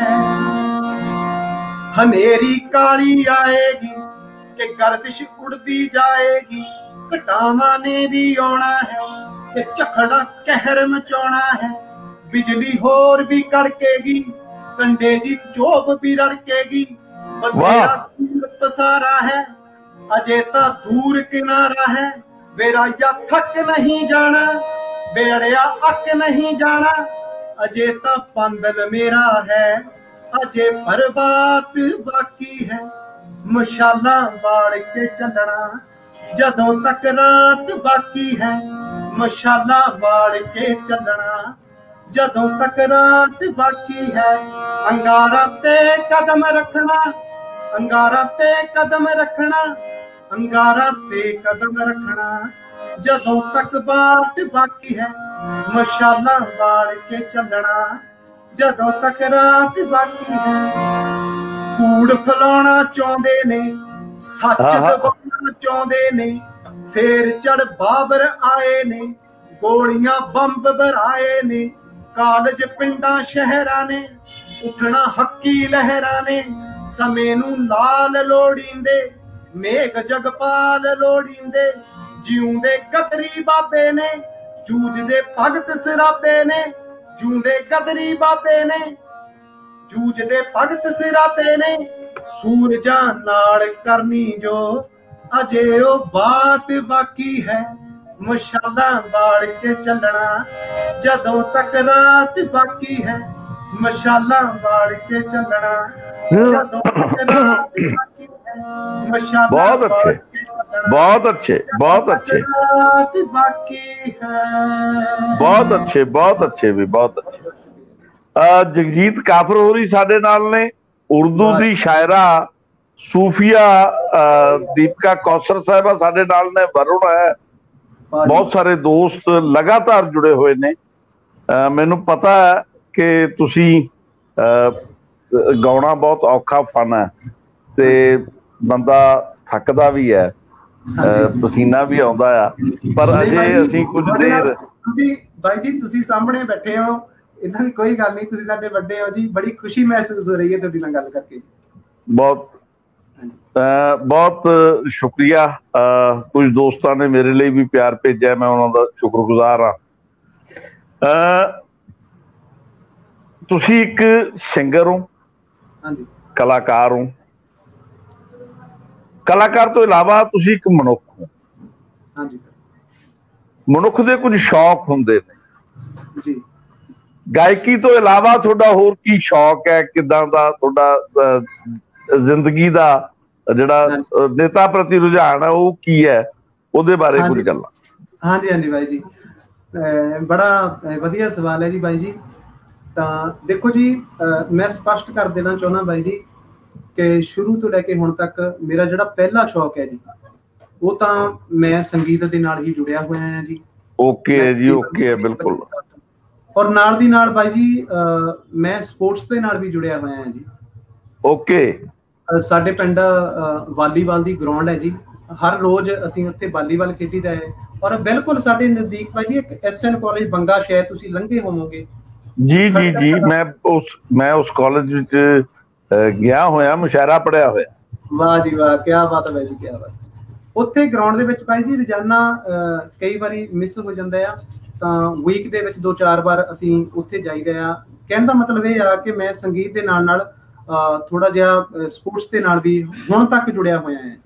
ਹਨੇਰੀ ਕਾਲੀ ਆਏਗੀ ਕਿ ਗਰਦਿਸ਼ ਉੜਦੀ ਜਾਏਗੀ, ਘਟਾਵਾਂ ਨੇ ਵੀ ਆਉਣਾ ਹੈ ਕਿ ਝਖੜਾ ਕਹਿਰ ਮਚਾਉਣਾ ਹੈ। ਬਿਜਲੀ ਹੋਰ ਵੀ ਕੜਕੇਗੀ, ਕੰਡੇ ਜੀ ਚੋਬ ਵੀ ਰੜਕੇਗੀ। ਬਥੇਰਾ ਦੂਰ ਪਸਾਰਾ ਹੈ ਅਜੇ ਤਾਂ ਦੂਰ ਕਿਨਾਰਾ ਹੈ। ਬੇਰਾਇਆ ਥੱਕ ਨਹੀਂ ਜਾਣਾ, ਬੇੜਿਆ ਅੱਕ ਨਹੀਂ ਜਾਣਾ, ਅਜੇ ਤਾਂ ਪੰਦਨ ਮੇਰਾ ਹੈ, ਅਜੇ ਬਰਬਾਦ ਬਾਕੀ ਹੈ। ਮਸ਼ਾਲਾਂ ਬਾਲ ਕੇ ਚੱਲਣਾ ਜਦੋਂ ਤੱਕ ਰਾਤ ਬਾਕੀ ਹੈ। ਮਸ਼ਾਲਾਂ ਬਾਲ ਕੇ ਚੱਲਣਾ ਜਦੋਂ ਤੱਕ ਰਾਤ ਬਾਕੀ ਹੈ। ਅੰਗਾਰਾਂ ਤੇ ਕਦਮ ਰੱਖਣਾ, ਅੰਗਾਰਾਂ ਤੇ ਕਦਮ ਰੱਖਣਾ, ਅੰਗਾਰਾਂ ਤੇ ਕਦਮ ਰੱਖਣਾ ਜਦੋਂ ਤੱਕ ਬਾਟ ਬਾਕੀ ਹੈ। ਮਸ਼ਾਲਾਂ ਬਾਲ ਕੇ ਚੱਲਣਾ ਜਦੋਂ ਤੱਕ ਰਾਤ ਬਾਕੀ ਹੈ। ਕੂੜ ਫਲਾਉਣਾ ਚਾਹੁੰਦੇ ਨੇ, ਸੱਚ ਦਬਾਉਣਾ ਚਾਹੁੰਦੇ ਨੇ, ਫੇਰ ਚੜ ਬਾਬਰ ਆਏ ਨੇ, ਗੋਲੀਆਂ ਬੰਬ ਬਰਾਏ ਨੇ। ਕਾਲਜ ਪਿੰਡਾਂ ਸ਼ਹਿਰਾਂ ਨੇ ਉੱਠਣਾ ਹੱਕੀ ਲਹਿਰਾਂ ਨੇ, ਸਮੇਂ ਨੂੰ ਲਾਲ ਲੋੜੀਂਦੇ, ਮੇਘ ਜਗਪਾਲ ਲੋੜੀਂਦੇ। ਜਿਉਂਦੇ ਗਦਰੀ ਬਾਬੇ ਨੇ, ਜੂਝਦੇ ਭਗਤ ਸਿਰਾਪੇ ਨੇ, ਜਿਉਂਦੇ ਗਦਰੀ ਬਾਬੇ ਨੇ, ਜੂਝਦੇ ਭਗਤ ਸਿਰਾਪੇ ਨੇ। ਸੂਰਜਾਂ ਨਾਲ ਕਰਨੀ ਜੋ ਅਜੇ ਉਹ ਬਾਤ ਬਾਕੀ ਹੈ। ਮਸ਼ਾਲਾਂ ਬਾਲ ਕੇ ਚੱਲਣਾ ਜਦੋਂ ਤੱਕ ਰਾਤ ਬਾਕੀ ਹੈ। ਮਸ਼ਾਲਾਂ ਬਾਲ ਕੇ ਚੱਲਣਾ ਜਦੋਂ ਤੱਕ ਰਾਤ ਬਾਕੀ ਹੈ। ਮਸ਼ਾਲਾਂ
ਬਹੁਤ ਅੱਛੇ, ਬਹੁਤ ਅੱਛੇ, ਬਹੁਤ ਅੱਛੇ,
ਰਾਤ ਬਾਕੀ ਹੈ।
ਬਹੁਤ ਅੱਛੇ, ਬਹੁਤ ਅੱਛੇ ਵੀ ਬਹੁਤ ਅੱਛੇ। ਜਗਜੀਤ ਕਾਫਰ ਹੋਰੀ ਸਾਡੇ ਨਾਲ ਨੇ, ਉਰਦੂ ਦੀ ਸ਼ਾਇਰਾ ਸੂਫੀਆ ਦੀਪਕਾ ਕੌਸਰ ਸਾਹਿਬਾ ਸਾਡੇ ਨਾਲ ਨੇ, ਵरुण ਹੈ, ਬਹੁਤ ਸਾਰੇ ਦੋਸਤ ਲਗਾਤਾਰ ਜੁੜੇ ਹੋਏ ਨੇ। ਮੈਨੂੰ ਪਤਾ ਹੈ ਕਿ ਤੁਸੀਂ ਗਾਉਣਾ ਬਹੁਤ ਔਖਾ ਫਨ ਹੈ ਤੇ ਬੰਦਾ ਥੱਕਦਾ ਵੀ ਹੈ, ਪਸੀਨਾ ਵੀ ਆਉਂਦਾ ਆ, ਪਰ ਅਜੇ ਅਸੀਂ ਕੁਝ ਦੇਰ।
ਤੁਸੀਂ ਬਾਈ ਜੀ ਤੁਸੀਂ ਸਾਹਮਣੇ ਬੈਠੇ ਹੋ, ਇਹਨਾਂ ਦੀ ਕੋਈ ਗੱਲ ਨਹੀਂ, ਤੁਸੀਂ ਸਾਡੇ ਵੱਡੇ ਹੋ ਜੀ, ਬੜੀ ਖੁਸ਼ੀ ਮਹਿਸੂਸ ਹੋ ਰਹੀ ਹੈ ਤੁਹਾਡੇ ਨਾਲ ਗੱਲ ਕਰਕੇ। ਬਹੁਤ
ਬਹੁਤ ਸ਼ੁਕਰੀਆ। ਕੁਝ ਦੋਸਤਾਂ ਨੇ ਮੇਰੇ ਲਈ ਵੀ ਪਿਆਰ ਭੇਜਿਆ, ਮੈਂ ਉਹਨਾਂ ਦਾ ਸ਼ੁਕਰਗੁਜ਼ਾਰ ਹਾਂ। ਤੁਸੀਂ ਇੱਕ ਸਿੰਗਰ ਹੋ, ਕਲਾਕਾਰ ਹੋ, ਕਲਾਕਾਰ ਤੋਂ ਇਲਾਵਾ ਤੁਸੀਂ ਇੱਕ ਮਨੁੱਖ ਹੋ। ਮਨੁੱਖ ਦੇ ਕੁਝ ਸ਼ੌਕ ਹੁੰਦੇ ਨੇ ਜੀ। ਗਾਇਕੀ ਤੋਂ ਇਲਾਵਾ ਤੁਹਾਡਾ ਹੋਰ ਕੀ ਸ਼ੌਕ ਹੈ? ਕਿੱਦਾਂ ਦਾ ਤੁਹਾਡਾ ਜ਼ਿੰਦਗੀ ਦਾ ਜਿਹੜਾ ਨੇਤਾ ਪ੍ਰਤੀ ਰੁਝਾਨ ਹੈ ਉਹ ਕੀ ਹੈ? ਉਹਦੇ ਬਾਰੇ ਕੁਝ ਗੱਲਾਂ।
ਹਾਂਜੀ ਹਾਂਜੀ ਬਾਈ ਜੀ, ਬੜਾ ਵਧੀਆ ਸਵਾਲ ਹੈ ਜੀ ਬਾਈ ਜੀ। ਤਾਂ ਦੇਖੋ ਜੀ, ਮੈਂ ਸਪਸ਼ਟ ਕਰ ਦੇਣਾ ਚਾਹੁੰਦਾ ਬਾਈ ਜੀ ਕਿ ਸ਼ੁਰੂ ਤੋਂ ਲੈ ਕੇ ਹੁਣ ਤੱਕ ਮੇਰਾ ਜਿਹੜਾ ਪਹਿਲਾ ਸ਼ੌਕ ਹੈ ਜੀ, ਉਹ ਤਾਂ ਮੈਂ ਸੰਗੀਤ ਦੇ ਨਾਲ ਹੀ ਜੁੜਿਆ ਹੋਇਆ ਹਾਂ ਜੀ।
ਓਕੇ ਜੀ, ਓਕੇ, ਬਿਲਕੁਲ।
ਔਰ ਨਾਲ ਦੀ ਨਾਲ ਬਾਈ ਜੀ ਮੈਂ ਸਪੋਰਟਸ ਦੇ ਨਾਲ ਵੀ ਜੁੜਿਆ ਹੋਇਆ ਹਾਂ ਜੀ।
ਓਕੇ।
ਸਾਡੇ ਪਿੰਡ ਵਾਲੀਬਾਲ ਦੀ ਗਰਾਊਂਡ ਹੈ ਜੀ, ਹਰ ਰੋਜ਼ ਅਸੀਂ ਉੱਥੇ ਵਾਲੀਬਾਲ ਖੇਡੀਦਾ ਹੈ। ਔਰ ਬਿਲਕੁਲ ਸਾਡੇ ਨਜ਼ਦੀਕ ਬਾਈ ਜੀ ਇੱਕ ਐਸ ਐਨ ਕਾਲਜ ਬੰਗਾ, ਸ਼ਾਇਦ ਤੁਸੀਂ ਲੰਘੇ ਹੋਵੋਗੇ।
ਜੀ ਜੀ ਜੀ, ਮੈਂ ਉਸ ਮੈਂ ਉਸ ਕਾਲਜ ਵਿੱਚ ਗਿਆ ਹੋਇਆ, ਮੁਸ਼ਾਇਰਾ ਪੜਿਆ ਹੋਇਆ।
ਵਾਹ ਜੀ ਵਾਹ, ਕੀ ਬਾਤ ਹੈ ਬਾਈ ਜੀ, ਕੀ ਬਾਤ। ਉੱਥੇ ਗਰਾਊਂਡ ਦੇ ਵਿੱਚ ਬਾਈ ਜੀ ਰੋਜ਼ਾਨਾ ਕਈ ਵਾਰੀ ਮਿਸ ਹੋ ਜਾਂਦਾ ਆ, ਤਾਂ ਵੀਕ ਦੇ ਵਿੱਚ ਦੋ ਚਾਰ ਵਾਰ ਅਸੀਂ ਉੱਥੇ ਜਾਈਦਾ ਆ। ਕਹਿਣ ਦਾ ਮਤਲਬ ਇਹ ਆ ਕਿ ਮੈਂ ਸੰਗੀਤ ਦੇ ਨਾਲ ਨਾਲ ਥੋੜਾ ਜਿਹਾ ਸਪੋਰਟਸ ਦੇ ਨਾਲ ਵੀ ਹੁਣ ਤੱਕ ਜੁੜਿਆ ਹੋਇਆ ਹੈ।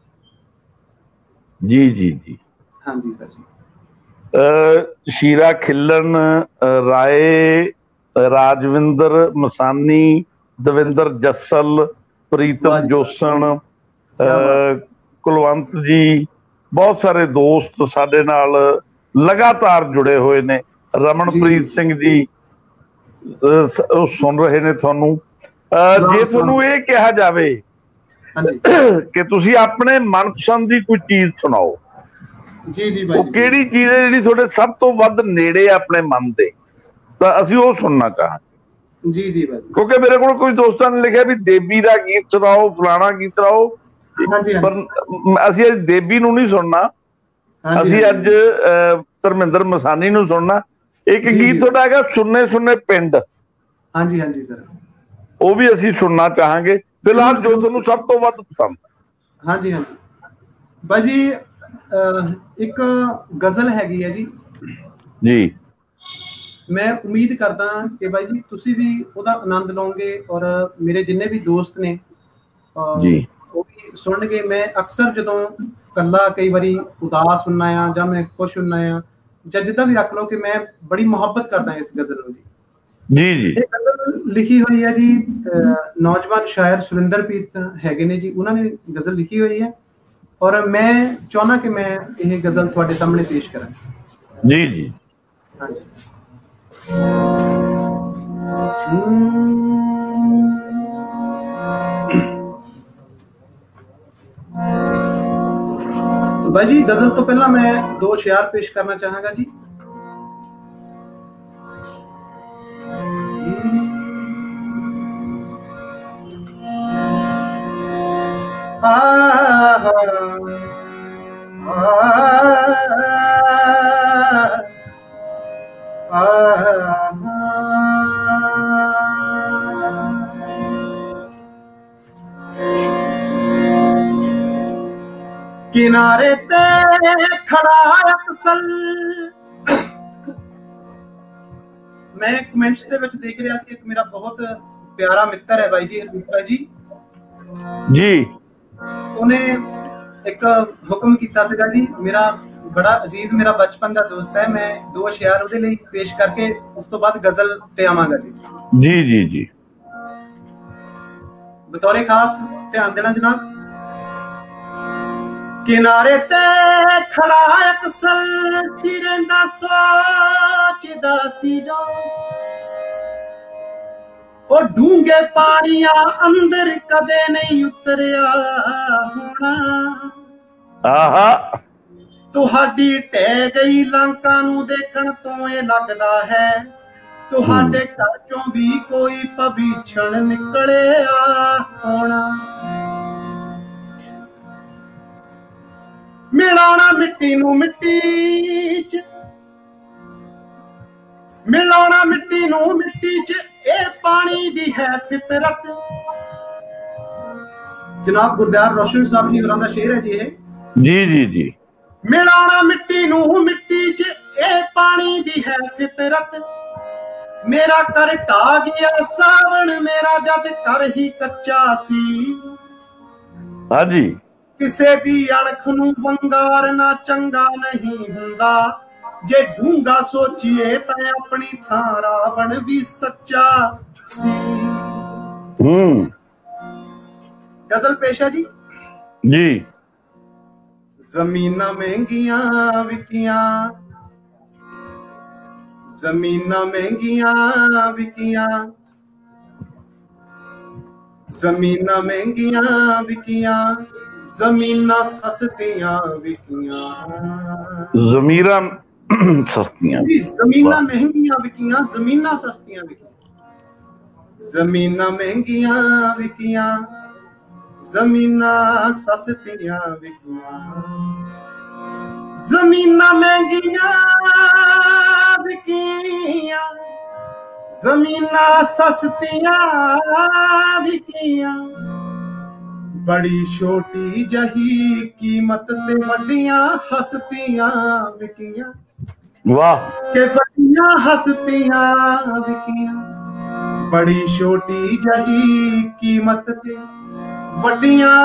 ਜੀ ਜੀ ਜੀ,
ਹਾਂਜੀ ਸਰ ਜੀ।
ਸ਼ੀਰਾ ਖਿਲਣ, ਰਾਏ, ਰਾਜਵਿੰਦਰ ਮਸਾਨੀ, ਦਵਿੰਦਰ ਜੱਸਲ, ਪ੍ਰੀਤਮ ਜੋਸਣ, ਕੁਲਵੰਤ ਜੀ, ਬਹੁਤ ਸਾਰੇ ਦੋਸਤ ਸਾਡੇ ਨਾਲ ਲਗਾਤਾਰ ਜੁੜੇ ਹੋਏ ਨੇ। ਰਮਨਪ੍ਰੀਤ ਸਿੰਘ ਜੀ ਉਹ ਸੁਣ ਰਹੇ ਨੇ ਤੁਹਾਨੂੰ। ਜੇ ਤੁਹਾਨੂੰ ਇਹ ਕਿਹਾ ਜਾਵੇ ਕਿ ਤੁਸੀਂ ਆਪਣੇ ਮਨਪਸੰਦ ਦੀ ਕੋਈ ਚੀਜ਼ ਸੁਣਾਓ,
ਜੀ ਜੀ,
ਉਹ ਕਿਹੜੀ ਚੀਜ਼ ਹੈ ਜਿਹੜੀ ਤੁਹਾਡੇ ਸਭ ਤੋਂ ਵੱਧ ਨੇੜੇ ਆਪਣੇ ਮਨ ਦੇ, ਤਾਂ ਅਸੀਂ ਉਹ ਸੁਣਨਾ ਚਾਹਾਂਗੇ।
ਜੀ ਜੀ ਬਾਈ,
ਕਿਉਂਕਿ ਮੇਰੇ ਕੋਲ ਕੁਝ ਦੋਸਤਾਂ ਨੇ ਲਿਖਿਆ ਵੀ ਦੇਵੀ ਦਾ ਗੀਤ ਸੁਣਾਓ, ਫਲਾਣਾ ਗੀਤ ਸੁਣਾਓ, पर ਅਸੀਂ ਅੱਜ ਦੇਬੀ ਨੂੰ ਨਹੀਂ ਸੁਣਨਾ, ਅਸੀਂ ਅੱਜ ਧਰਮਿੰਦਰ ਮਸਾਨੀ ਨੂੰ ਸੁਣਨਾ। ਇੱਕ ਗੀਤ ਤੁਹਾਡਾ ਹੈਗਾ ਸੁੰਨੇ ਸੁੰਨੇ ਪਿੰਡ,
ਹਾਂਜੀ ਹਾਂਜੀ ਸਰ,
ਉਹ ਵੀ ਅਸੀਂ ਸੁਣਨਾ ਚਾਹਾਂਗੇ। ਫਿਲਹਾਲ ਜੋ ਤੁਹਾਨੂੰ ਸਭ ਤੋਂ ਵੱਧ ਪਸੰਦ।
ਹਾਂਜੀ ਹਾਂਜੀ ਬਾਈ ਜੀ, ਇੱਕ ਗਜ਼ਲ ਹੈਗੀ ਹੈ ਜੀ
ਜੀ, ਮੈਂ
ਉਮੀਦ ਕਰਦਾ ਕਿ ਬਾਈ ਜੀ ਤੁਸੀਂ ਵੀ ਉਹਦਾ ਆਨੰਦ ਲਓਗੇ ਔਰ ਮੇਰੇ ਜਿੰਨੇ ਵੀ ਦੋਸਤ ਨੇ ਜੀ ਉਹ ਵੀ ਸੁਣਨਗੇ। ਮੈਂ ਅਕਸਰ ਜਦੋਂ ਇਕੱਲਾ ਕਈ ਵਾਰੀ ਉਦਾਸ ਹੁੰਨਾ ਆ ਜਾਂ ਮੈਂ ਖੁਸ਼ ਹੁੰਨਾ ਆ ਜਾਂ ਜਿੱਦਾਂ ਵੀ ਰੱਖ ਲਓ ਕਿ ਮੈਂ ਬੜੀ ਮੁਹੱਬਤ ਕਰਦਾ ਇਸ ਗਜ਼ਲ ਨੂੰ ਜੀ।
ਜੀ ਜੀ,
ਇਹ ਗਜ਼ਲ ਲਿਖੀ ਹੋਈ ਹੈ ਜੀ ਨੌਜਵਾਨ ਸ਼ਾਇਰ ਸੁਰਿੰਦਰਪ੍ਰੀਤ ਹੈਗੇ ਨੇ ਜੀ, ਉਹਨਾਂ ਨੇ ਗਜ਼ਲ ਲਿਖੀ ਹੋਈ ਹੈ ਔਰ ਮੈਂ ਚਾਹੁੰਦਾ ਕਿ ਮੈਂ ਇਹ ਗਜ਼ਲ ਤੁਹਾਡੇ ਸਾਹਮਣੇ ਪੇਸ਼ ਕਰਾਂ।
ਜੀ ਜੀ,
ਹਾਂਜੀ। भाई जी गजल तो पहला मैं दो शेर पेश करना चाहांगा जी। आ, आ, आ, आ, किनारे ते खड़ा अक्सर मैं कमेंट्स ਦੇ ਵਿੱਚ ਦੇਖ ਰਿਹਾ ਸੀ, ਇੱਕ ਮੇਰਾ ਬਹੁਤ ਪਿਆਰਾ ਮਿੱਤਰ ਹੈ ਬਾਈ ਜੀ ਹਰਦੀਪ ਭਾਈ ਜੀ
ਜੀ,
ਉਹਨੇ ਇੱਕ ਹੁਕਮ ਕੀਤਾ ਸੀਗਾ ਜੀ। ਮੇਰਾ ਬੜਾ ਅਜ਼ੀਜ਼ ਮੇਰਾ ਬਚਪਨ ਦਾ ਦੋਸਤ ਹੈ, ਮੈਂ ਦੋ ਸ਼ੇਰ ਉਹਦੇ ਲਈ ਪੇਸ਼ ਕਰਕੇ ਉਸ ਤੋਂ ਬਾਅਦ ਗਜ਼ਲ ਤੇ ਆਵਾਂਗਾ ਜੀ।
ਜੀ ਜੀ ਜੀ,
ਬਤੌਰੇ ਖਾਸ ਧਿਆਨ ਦੇਣਾ ਜਨਾਬ। किनारे ते खड़ा अक्सर सिरंदा सोचदा सी जो ओ डूंगे पानिया अंदर कदे नहीं उतरिया होना।
आहा
तुहाडी टह गई लांका नू देखण तो ये लगदा है तुहाडे घर चों भी कोई भविष्ण निकलिया होना। मिलाना मिट्टी नू मिट्टी च मिलाना मिट्टी नू मिट्टी च ए पानी दी है फितरत। जनाब गुरदयार रोशन साहब जी होरां दा शेर है जी ये। जी जी जी, मिलाना मिट्टी नू मिट्टी च ए पानी दी है फितरत। मेरा कर ढा गया सावण मेरा जद कर ही कच्चा सी। हां जी, किसे दी अणख नू वंगार ना चंगा नहीं हुंदा जे ढूंगा सोचिए तां अपनी थां रावण भी सच्चा सी। हम्म गजल पेश है जी। जी, जमीना महंगियां विकियां जमीना महंगियां विकियां जमीना महंगियां विकियां जमीना सस्तियां विकियां। जमीरा सस्तियां जमीना महंगियां विकियां जमीना सस्तियां विकियां। जमीना महंगियां विकियां जमीना सस्तियां विकियां। जमीना महंगियां विकियां जमीना सस्तियां विकियां। बड़ी छोटी जही कीमत ते वड्डियां हस्तियां विकियां। वाह के वड्डियां हस्तियां विकियां। बड़ी छोटी जही कीमत ते वड्डियां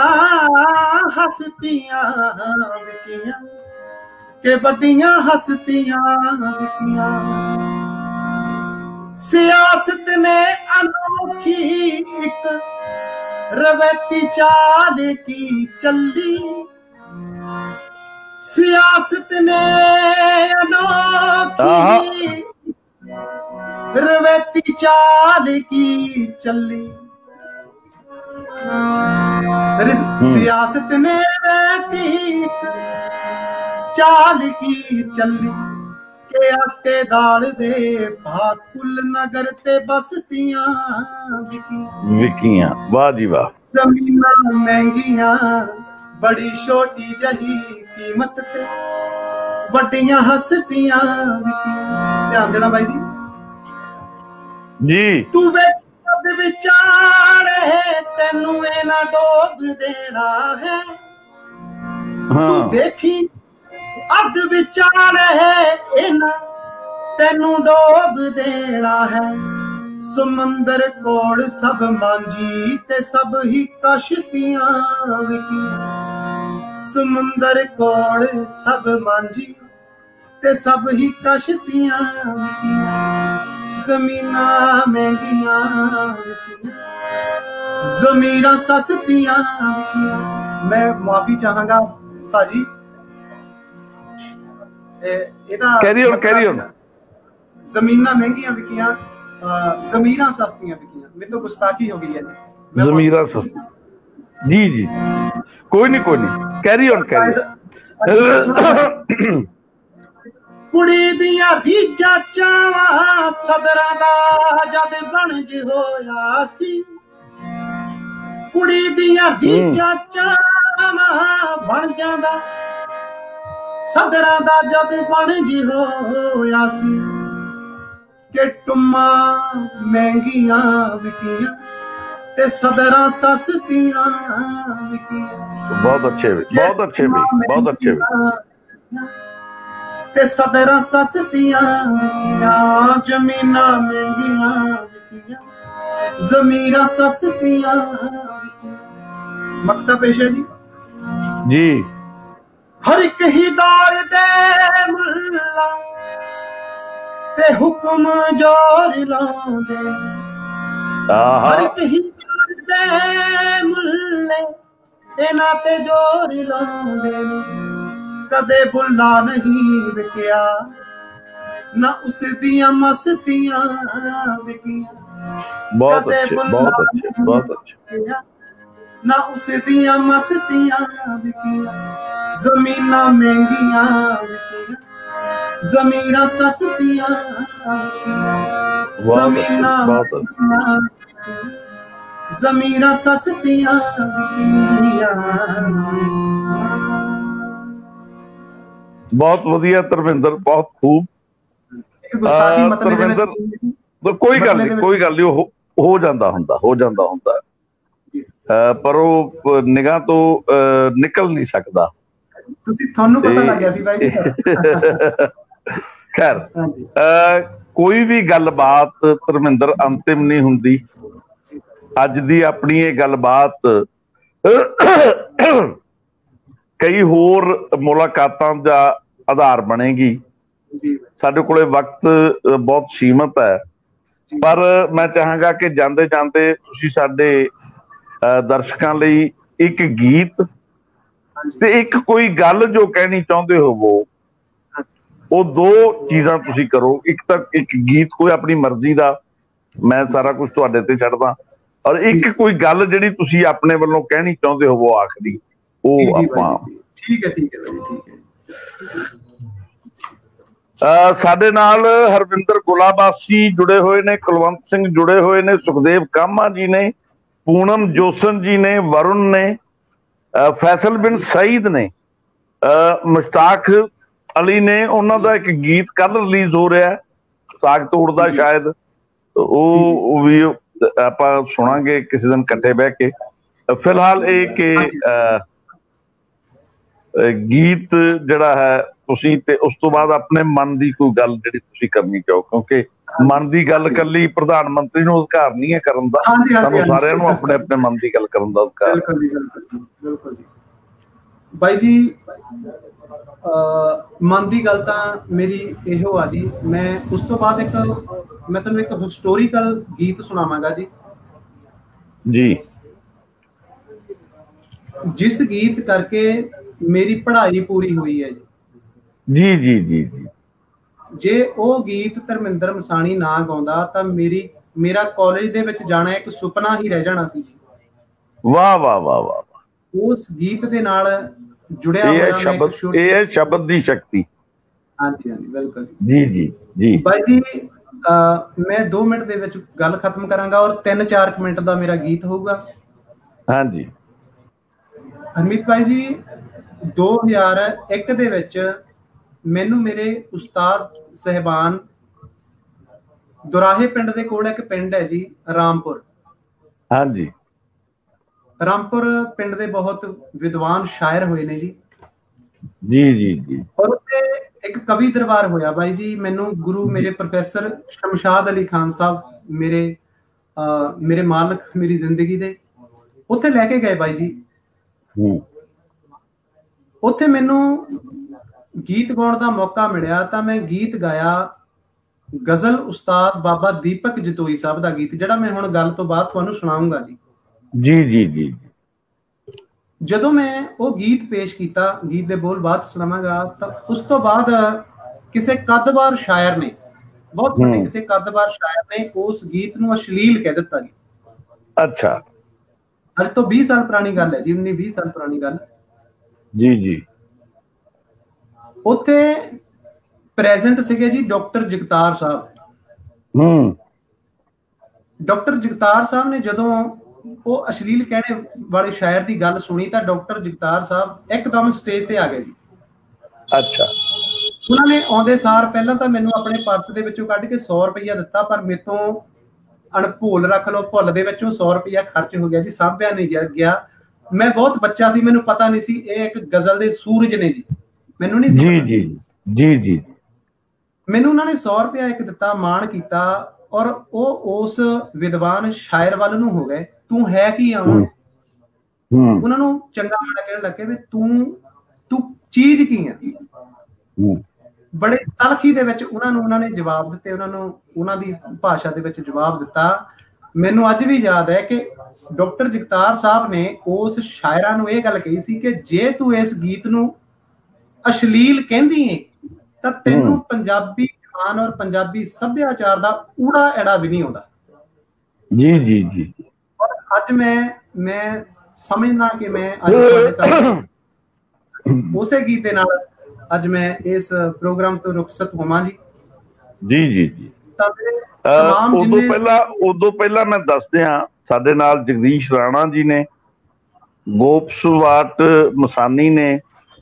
हस्तियां विकियां के वड्डियां हस्तियां विकियां। सियासत ने अनोखी एक रवैती चाल की चली। सियासत ने अनोखी रवैती चाल की चली। सियासत ने रवैती चाल की चली ते आटे दाल दे भा कुल नगर ते बसतियां विकियां
विकियां। वाह जी वाह।
जमीनां महंगियां बड़ी छोटी जही कीमत ते वड्डियां हस्तियां विकियां। ध्यान देना भाई जी
जी।
तू वेख विचारे तेनू ए ना डोब देना है।
हाँ।
तू देखी अध विचारे इना तेनू डोब देना है। समंदर कोल सब मांझी ते सब ही कश्तियां विकियां। समंदर कोल सब मांझी ते सब ही कश्तियां विकियां। जमीनां महंगियां विकियां जमीरां सस्तियां विकियां। मैं माफी चाहांगा भाजी,
कैरी ऑन कैरी ऑन।
जमीनां महंगियां विकियां जमीरां सस्तियां विकियां। मेरे तो गुस्ताखी हो गई है
जमीरां सस्ती। जी जी कोई नहीं कोई नहीं, कैरी ऑन कैरी ऑन।
कुड़ी दियां रीझां चावां सदरां दा जद बनज होया सी। कुड़ी दियां रीझां चावां बन जांदा सदरां दा जद बनज होया सी। के टुम्मा महंगियां विकियां ते सदरां सस्तियां विकियां।
बहुत अच्छे बहुत अच्छे भी बहुत अच्छे भी।
ते सदरां सस्तियां विकियां जमीनां महंगियां विकियां जमीरां सस्तियां विकियां। मक्ता पेश है जी
जी।
हर एक ही दौर दे मुल्ला ते हुक्म जोर लांदे। हर एक ही दौर दे मुल्ले इना ते जोर लांदे। कदे बुला नहीं विकिया ना उस दियां मस्तियां विकियां।
बहुत अच्छे बहुत अच्छे बहुत अच्छे।
ना उस दियां मस्तियां विकियां जमीनां महंगियां विकियां जमीरां सस्तियां विकियां। जमीनां जमीरां सस्तियां विकियां।
बहुत वधिया धर्मिंदर बहुत खूब। धर्मिंदर कोई गल नहीं कोई गल नहीं हो जाता हुंदा हो जाता हुंदा पर वो निगाह तो निकल नहीं सकता। खैर कोई भी गलबात धर्मिंदर अंतिम नहीं हुंदी। अज दी अपनी ये गलबात कई होर मुलाकातां दा आधार बनेगी। साडे कोले वक्त बहुत सीमित है पर मैं चाहांगा कि जांदे जांदे तुसीं साडे दर्शकों लई एक गीत ते एक कोई गल जो कहनी चाहते होवो वो दो चीज़ां तुसीं करो। एक तो एक गीत कोई अपनी मर्जी का मैं सारा कुछ तुहाडे ते छड्डदा और एक कोई गल जिहड़ी तुसीं अपने वल्लों कहनी चाहते होवो आखरी वो आपां।
ठीक है ठीक है ठीक है।
साडे नाल हरविंदर गुलाबासी जुड़े हुए ने, कुलवंत सिंह जुड़े हुए ने, सुखदेव कामा जी ने, पूनम जोसन जी ने, वरुण ने, फैसल बिन सईद ने, मुश्ताक अली ने। उन्हों का एक गीत कल रिलीज हो रहा है साग तोड़ दा शायद वो भी आपां सुनांगे किसी दिन इकट्ठे बह के। फिलहाल ये कि गीत जड़ा है तुसी ते उस तो बाद अपने मन की कोई गल जिहड़ी तुसी करनी चाहो क्योंकि मन की गल कली प्रधानमंत्री नूं अधिकार नहीं है करन दा। सानूं सारिआं नूं अपने अपने मन की गल करन दा अधिकार।
बिल्कुल जी बिल्कुल जी बाई जी। मन की गल तां मेरी इहो आ जी। मैं उस तो बाद एक मैं तुहानूं एक हिस्टोरिकल गीत सुनावांगा जी
जी
जिस गीत करके मेरी पढ़ाई पूरी हुई है
जी जी जी जी।
जे वो गीत धर्मिंदर मसाणी ना गाउंदा तां मेरी मेरा कॉलेज दे विच जाना एक सुपना ही रह जाना सी जी।
वाह वाह वाह वाह।
उस गीत दे नाल जुड़िया होया मैं
शब्द ये शब्द दी शक्ति।
हाँ जी हाँ जी बिल्कुल
जी जी जी
भाई जी। आ, मैं दो मिनट दे विच गल खत्म करांगा और तीन चार मिनट का मेरा गीत होगा।
हाँ जी
हरमीत भाई जी दो हज़ार एक दे विच मैनू मेरे उस्ताद साहिबान दुराहे पिंड दे कोल एक पिंड है जी रामपुर।
हाँ जी
रामपुर पिंड दे बहुत विद्वान शायर हुए ने जी
जी जी जी
और उत्थे एक कवि दरबार होया भाई जी। मैनू गुरु मेरे प्रोफैसर शमशाद अली खान साहब मेरे आ, मेरे मालक मेरी जिंदगी दे उत्थे लैके गए भाई जी। उत्थे मैनू गीत गाउण दा मौका मिलिया तो मैं गीत गाया गजल उस्ताद बाबा दीपक जतोई साहब दा गीत जिहड़ा मैं हुण गल तो बाद तुहानू सुणाऊंगा जी।
जी जी जी
ਜਦੋਂ ਮੈਂ ਉਹ ਗੀਤ ਪੇਸ਼ ਕੀਤਾ ਗੀਤ ਦੇ ਬੋਲ ਬਾਅਦ ਸੁਣਾਵਾਂਗਾ ਤਾਂ ਉਸ ਤੋਂ ਬਾਅਦ ਕਿਸੇ ਕੱਦਬਾਰ ਸ਼ਾਇਰ ਨੇ ਬਹੁਤ ਵੱਡੇ ਕਿਸੇ ਕੱਦਬਾਰ ਸ਼ਾਇਰ ਨੇ ਉਸ ਗੀਤ ਨੂੰ ਅਸ਼ਲੀਲ ਕਹਿ ਦਿੱਤਾ ਜੀ।
ਅੱਛਾ
ਅੱਜ ਤੋਂ ਵੀਹ ਸਾਲ ਪੁਰਾਣੀ ਗੱਲ ਹੈ ਜੀ ਉੱਨੀ ਵੀਹ ਸਾਲ ਪੁਰਾਣੀ ਗੱਲ।
ਜੀ ਜੀ
ਉੱਥੇ ਪ੍ਰੈਜ਼ੈਂਟ ਸੀਗੇ ਜੀ ਡਾਕਟਰ ਜਗਤਾਰ ਸਾਹਿਬ।
ਹੂੰ
ਡਾਕਟਰ ਜਗਤਾਰ ਸਾਹਿਬ ਨੇ ਜਦੋਂ ਉਹ ਅਸ਼ਲੀਲ ਕਹਿਣੇ ਵਾਲੇ ਸ਼ਾਇਰ ਦੀ ਗੱਲ ਸੁਣੀ ਤਾਂ ਡਾਕਟਰ ਜਗਤਾਰ ਸਾਹਿਬ ਇੱਕਦਮ ਸਟੇਜ ਤੇ ਆ ਗਏ ਜੀ।
ਅੱਛਾ
ਉਹਨਾਂ ਨੇ ਆਉਂਦੇ ਸਾਰ ਪਹਿਲਾਂ ਤਾਂ ਮੈਨੂੰ ਆਪਣੇ ਪਰਸ ਦੇ ਵਿੱਚੋਂ ਕੱਢ ਕੇ ਸੌ ਰੁਪਈਆ ਦਿੱਤਾ ਪਰ ਮੇਰੇ ਤੋਂ ਅਣਭੁੱਲ ਰੱਖ ਲਓ ਭੁੱਲ ਦੇ ਵਿੱਚੋਂ ਸੌ ਰੁਪਈਆ ਖਰਚ ਹੋ ਗਿਆ ਜੀ। ਸਾਂਭਿਆ ਨਹੀਂ ਗਿਆ। ਮੈਂ ਬਹੁਤ ਬੱਚਾ ਸੀ ਮੈਨੂੰ ਪਤਾ ਨਹੀਂ ਸੀ ਇਹ ਇੱਕ ਗਜ਼ਲ ਦੇ ਸੂਰਜ ਨੇ ਜੀ ਮੈਨੂੰ ਨਹੀਂ ਸੀ
ਜੀ ਜੀ ਜੀ ਜੀ
ਮੈਨੂੰ ਉਹਨਾਂ ਨੇ ਸੌ ਰੁਪਇਆ ਇੱਕ ਦਿੱਤਾ ਮਾਣ ਕੀਤਾ ਔਰ ਉਹ ਉਸ ਵਿਦਵਾਨ ਸ਼ਾਇਰ ਵੱਲ ਨੂੰ ਹੋ ਗਏ ਤੂੰ ਹੈ ਕੀ ਆਉਂ ਉਹਨਾਂ ਨੂੰ ਚੰਗਾ ਮਾੜਾ ਕਹਿਣ ਲੱਗੇ ਵੀ ਤੂੰ ਤੂੰ ਚੀਜ਼ ਕੀ ਹੈ। ਬੜੇ ਤਲਖੀ ਦੇ ਵਿੱਚ ਉਹਨਾਂ ਨੂੰ ਉਹਨਾਂ ਨੇ ਜਵਾਬ ਦਿੱਤੇ ਉਹਨਾਂ ਨੂੰ ਉਹਨਾਂ ਦੀ ਭਾਸ਼ਾ ਦੇ ਵਿੱਚ ਜਵਾਬ ਦਿੱਤਾ। ਮੈਨੂੰ ਅੱਜ ਵੀ ਯਾਦ ਹੈ ਕਿ ਡਾਕਟਰ ਜਗਤਾਰ ਸਾਹਿਬ ਨੇ ਉਸ ਸ਼ਾਇਰਾਂ ਨੂੰ ਇਹ ਗੱਲ ਕਹੀ ਸੀ ਕਿ ਜੇ ਤੂੰ ਇਸ ਗੀਤ ਨੂੰ ਅਸ਼ਲੀਲ ਕਹਿੰਦੀ ਹੈ ਤਾਂ ਤੈਨੂੰ ਪੰਜਾਬੀ ਜ਼ਬਾਨ ਔਰ ਪੰਜਾਬੀ ਸੱਭਿਆਚਾਰ ਦਾ ਊੜਾ ਐੜਾ ਵੀ ਨਹੀਂ ਆਉਂਦਾ।
ਜੀ ਜੀ ਜੀ
ਔਰ ਅੱਜ ਮੈਂ ਮੈਂ ਸਮਝਦਾ ਕਿ ਮੈਂ ਅੱਜ ਤੁਹਾਡੇ ਸਾਹਮਣੇ ਉਸੇ ਗੀਤ ਦੇ ਨਾਲ ਅੱਜ ਮੈਂ ਇਸ ਪ੍ਰੋਗਰਾਮ ਤੋਂ ਰੁਖਸਤ ਹੋਵਾਂ ਜੀ।
ਜੀ ਜੀ ਜੀ
ਤਾਂ ਤਮਾਮ
ਉਦੋਂ ਪਹਿਲਾਂ ਉਦੋਂ ਪਹਿਲਾਂ ਮੈਂ ਦੱਸਦੇ ਹਾਂ ਸਾਡੇ ਨਾਲ ਜਗਦੀਸ਼ ਰਾਣਾ ਜੀ ਨੇ, ਗੋਪ ਸੁਵਾਟ ਮਸਾਨੀ ਨੇ,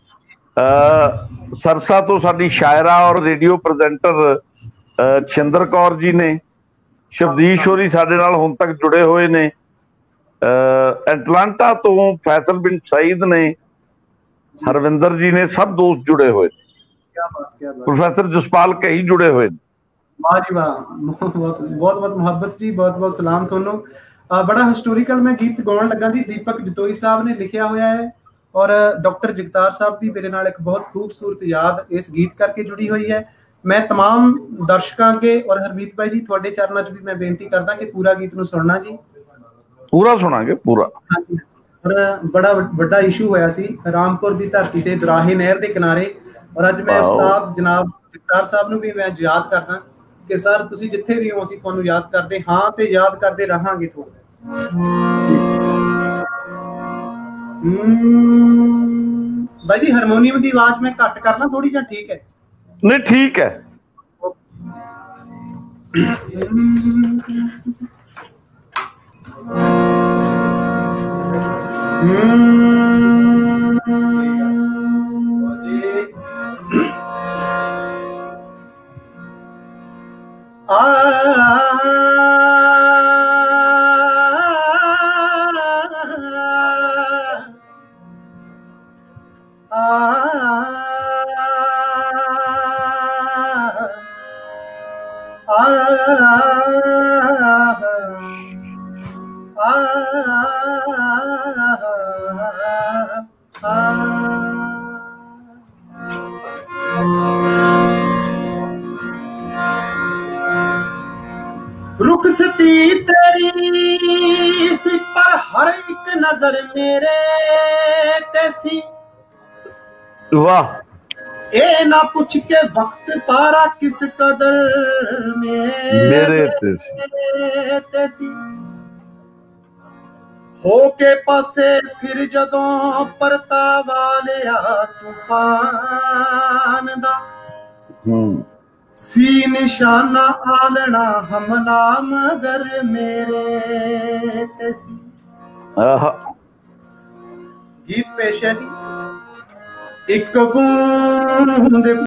ਸਰਸਾ ਤੋਂ ਸਾਡੀ ਸ਼ਾਇਰਾ ਔਰ ਰੇਡੀਓ ਪ੍ਰੈਜ਼ੈਂਟਰ ਛਿੰਦਰ ਕੌਰ ਜੀ ਨੇ, ਸ਼ਬਦੀਸ਼ ਹੋਰੀ ਸਾਡੇ ਨਾਲ ਹੁਣ ਤੱਕ ਜੁੜੇ ਹੋਏ ਨੇ, ਐਟਲਾਂਟਾ ਤੋਂ ਫੈਸਲ ਬਿਨ ਸਈਦ ਨੇ, ਹਰਵਿੰਦਰ ਜੀ ਨੇ, ਸਭ ਦੋਸਤ जुड़े हुए। प्रोफेसर जसपाल कई जुड़े हुए।
वाह जी वाह बहुत बहुत बहुत मुहब्बत जी बहुत बहुत सलाम थोनों। बड़ा हिस्टोरिकल मैं गीत गाउन लगा जी दीपक जतोई साहब ने लिखिया होया है और डॉक्टर जगतार साहब की मेरे नाल एक बहुत खूबसूरत याद इस गीत करके जुड़ी हुई है। मैं तमाम दर्शकों के और हरमीत भाई जी थोड़े चरणों च भी मैं बेनती करदा कि पूरा गीत नूं सुनना जी।
पूरा सुनांगे पूरा।
और बड़ा बड़ा इशू होया सी रामपुर दी धरती ते दराहे नहर दे किनारे और अज मैं उस्ताद जनाब जगतार साहब नूं भी मैं याद करदा कि सर तुसीं जिथे भी हो असीं तुहानूं याद करदे हां ते याद करदे रहांगे तुहानूं। भाई जी हारमोनियम दी आवाज मैं घट करना थोड़ी जा ठीक है?
नहीं ठीक है।
आ रुखसती तेरी सी पर हर एक नजर मेरे तैसी।
वाह
ए ना पूछ के वक्त पारा किस कदर मेरे तैसी। हो के पासे फिर जदों परता वालिया तूफान दा
ਹੂੰ
सी निशाना आलना हमला मगर मेरे ते सी।
ਆਹ
गीत पेश है जी। एक बूंद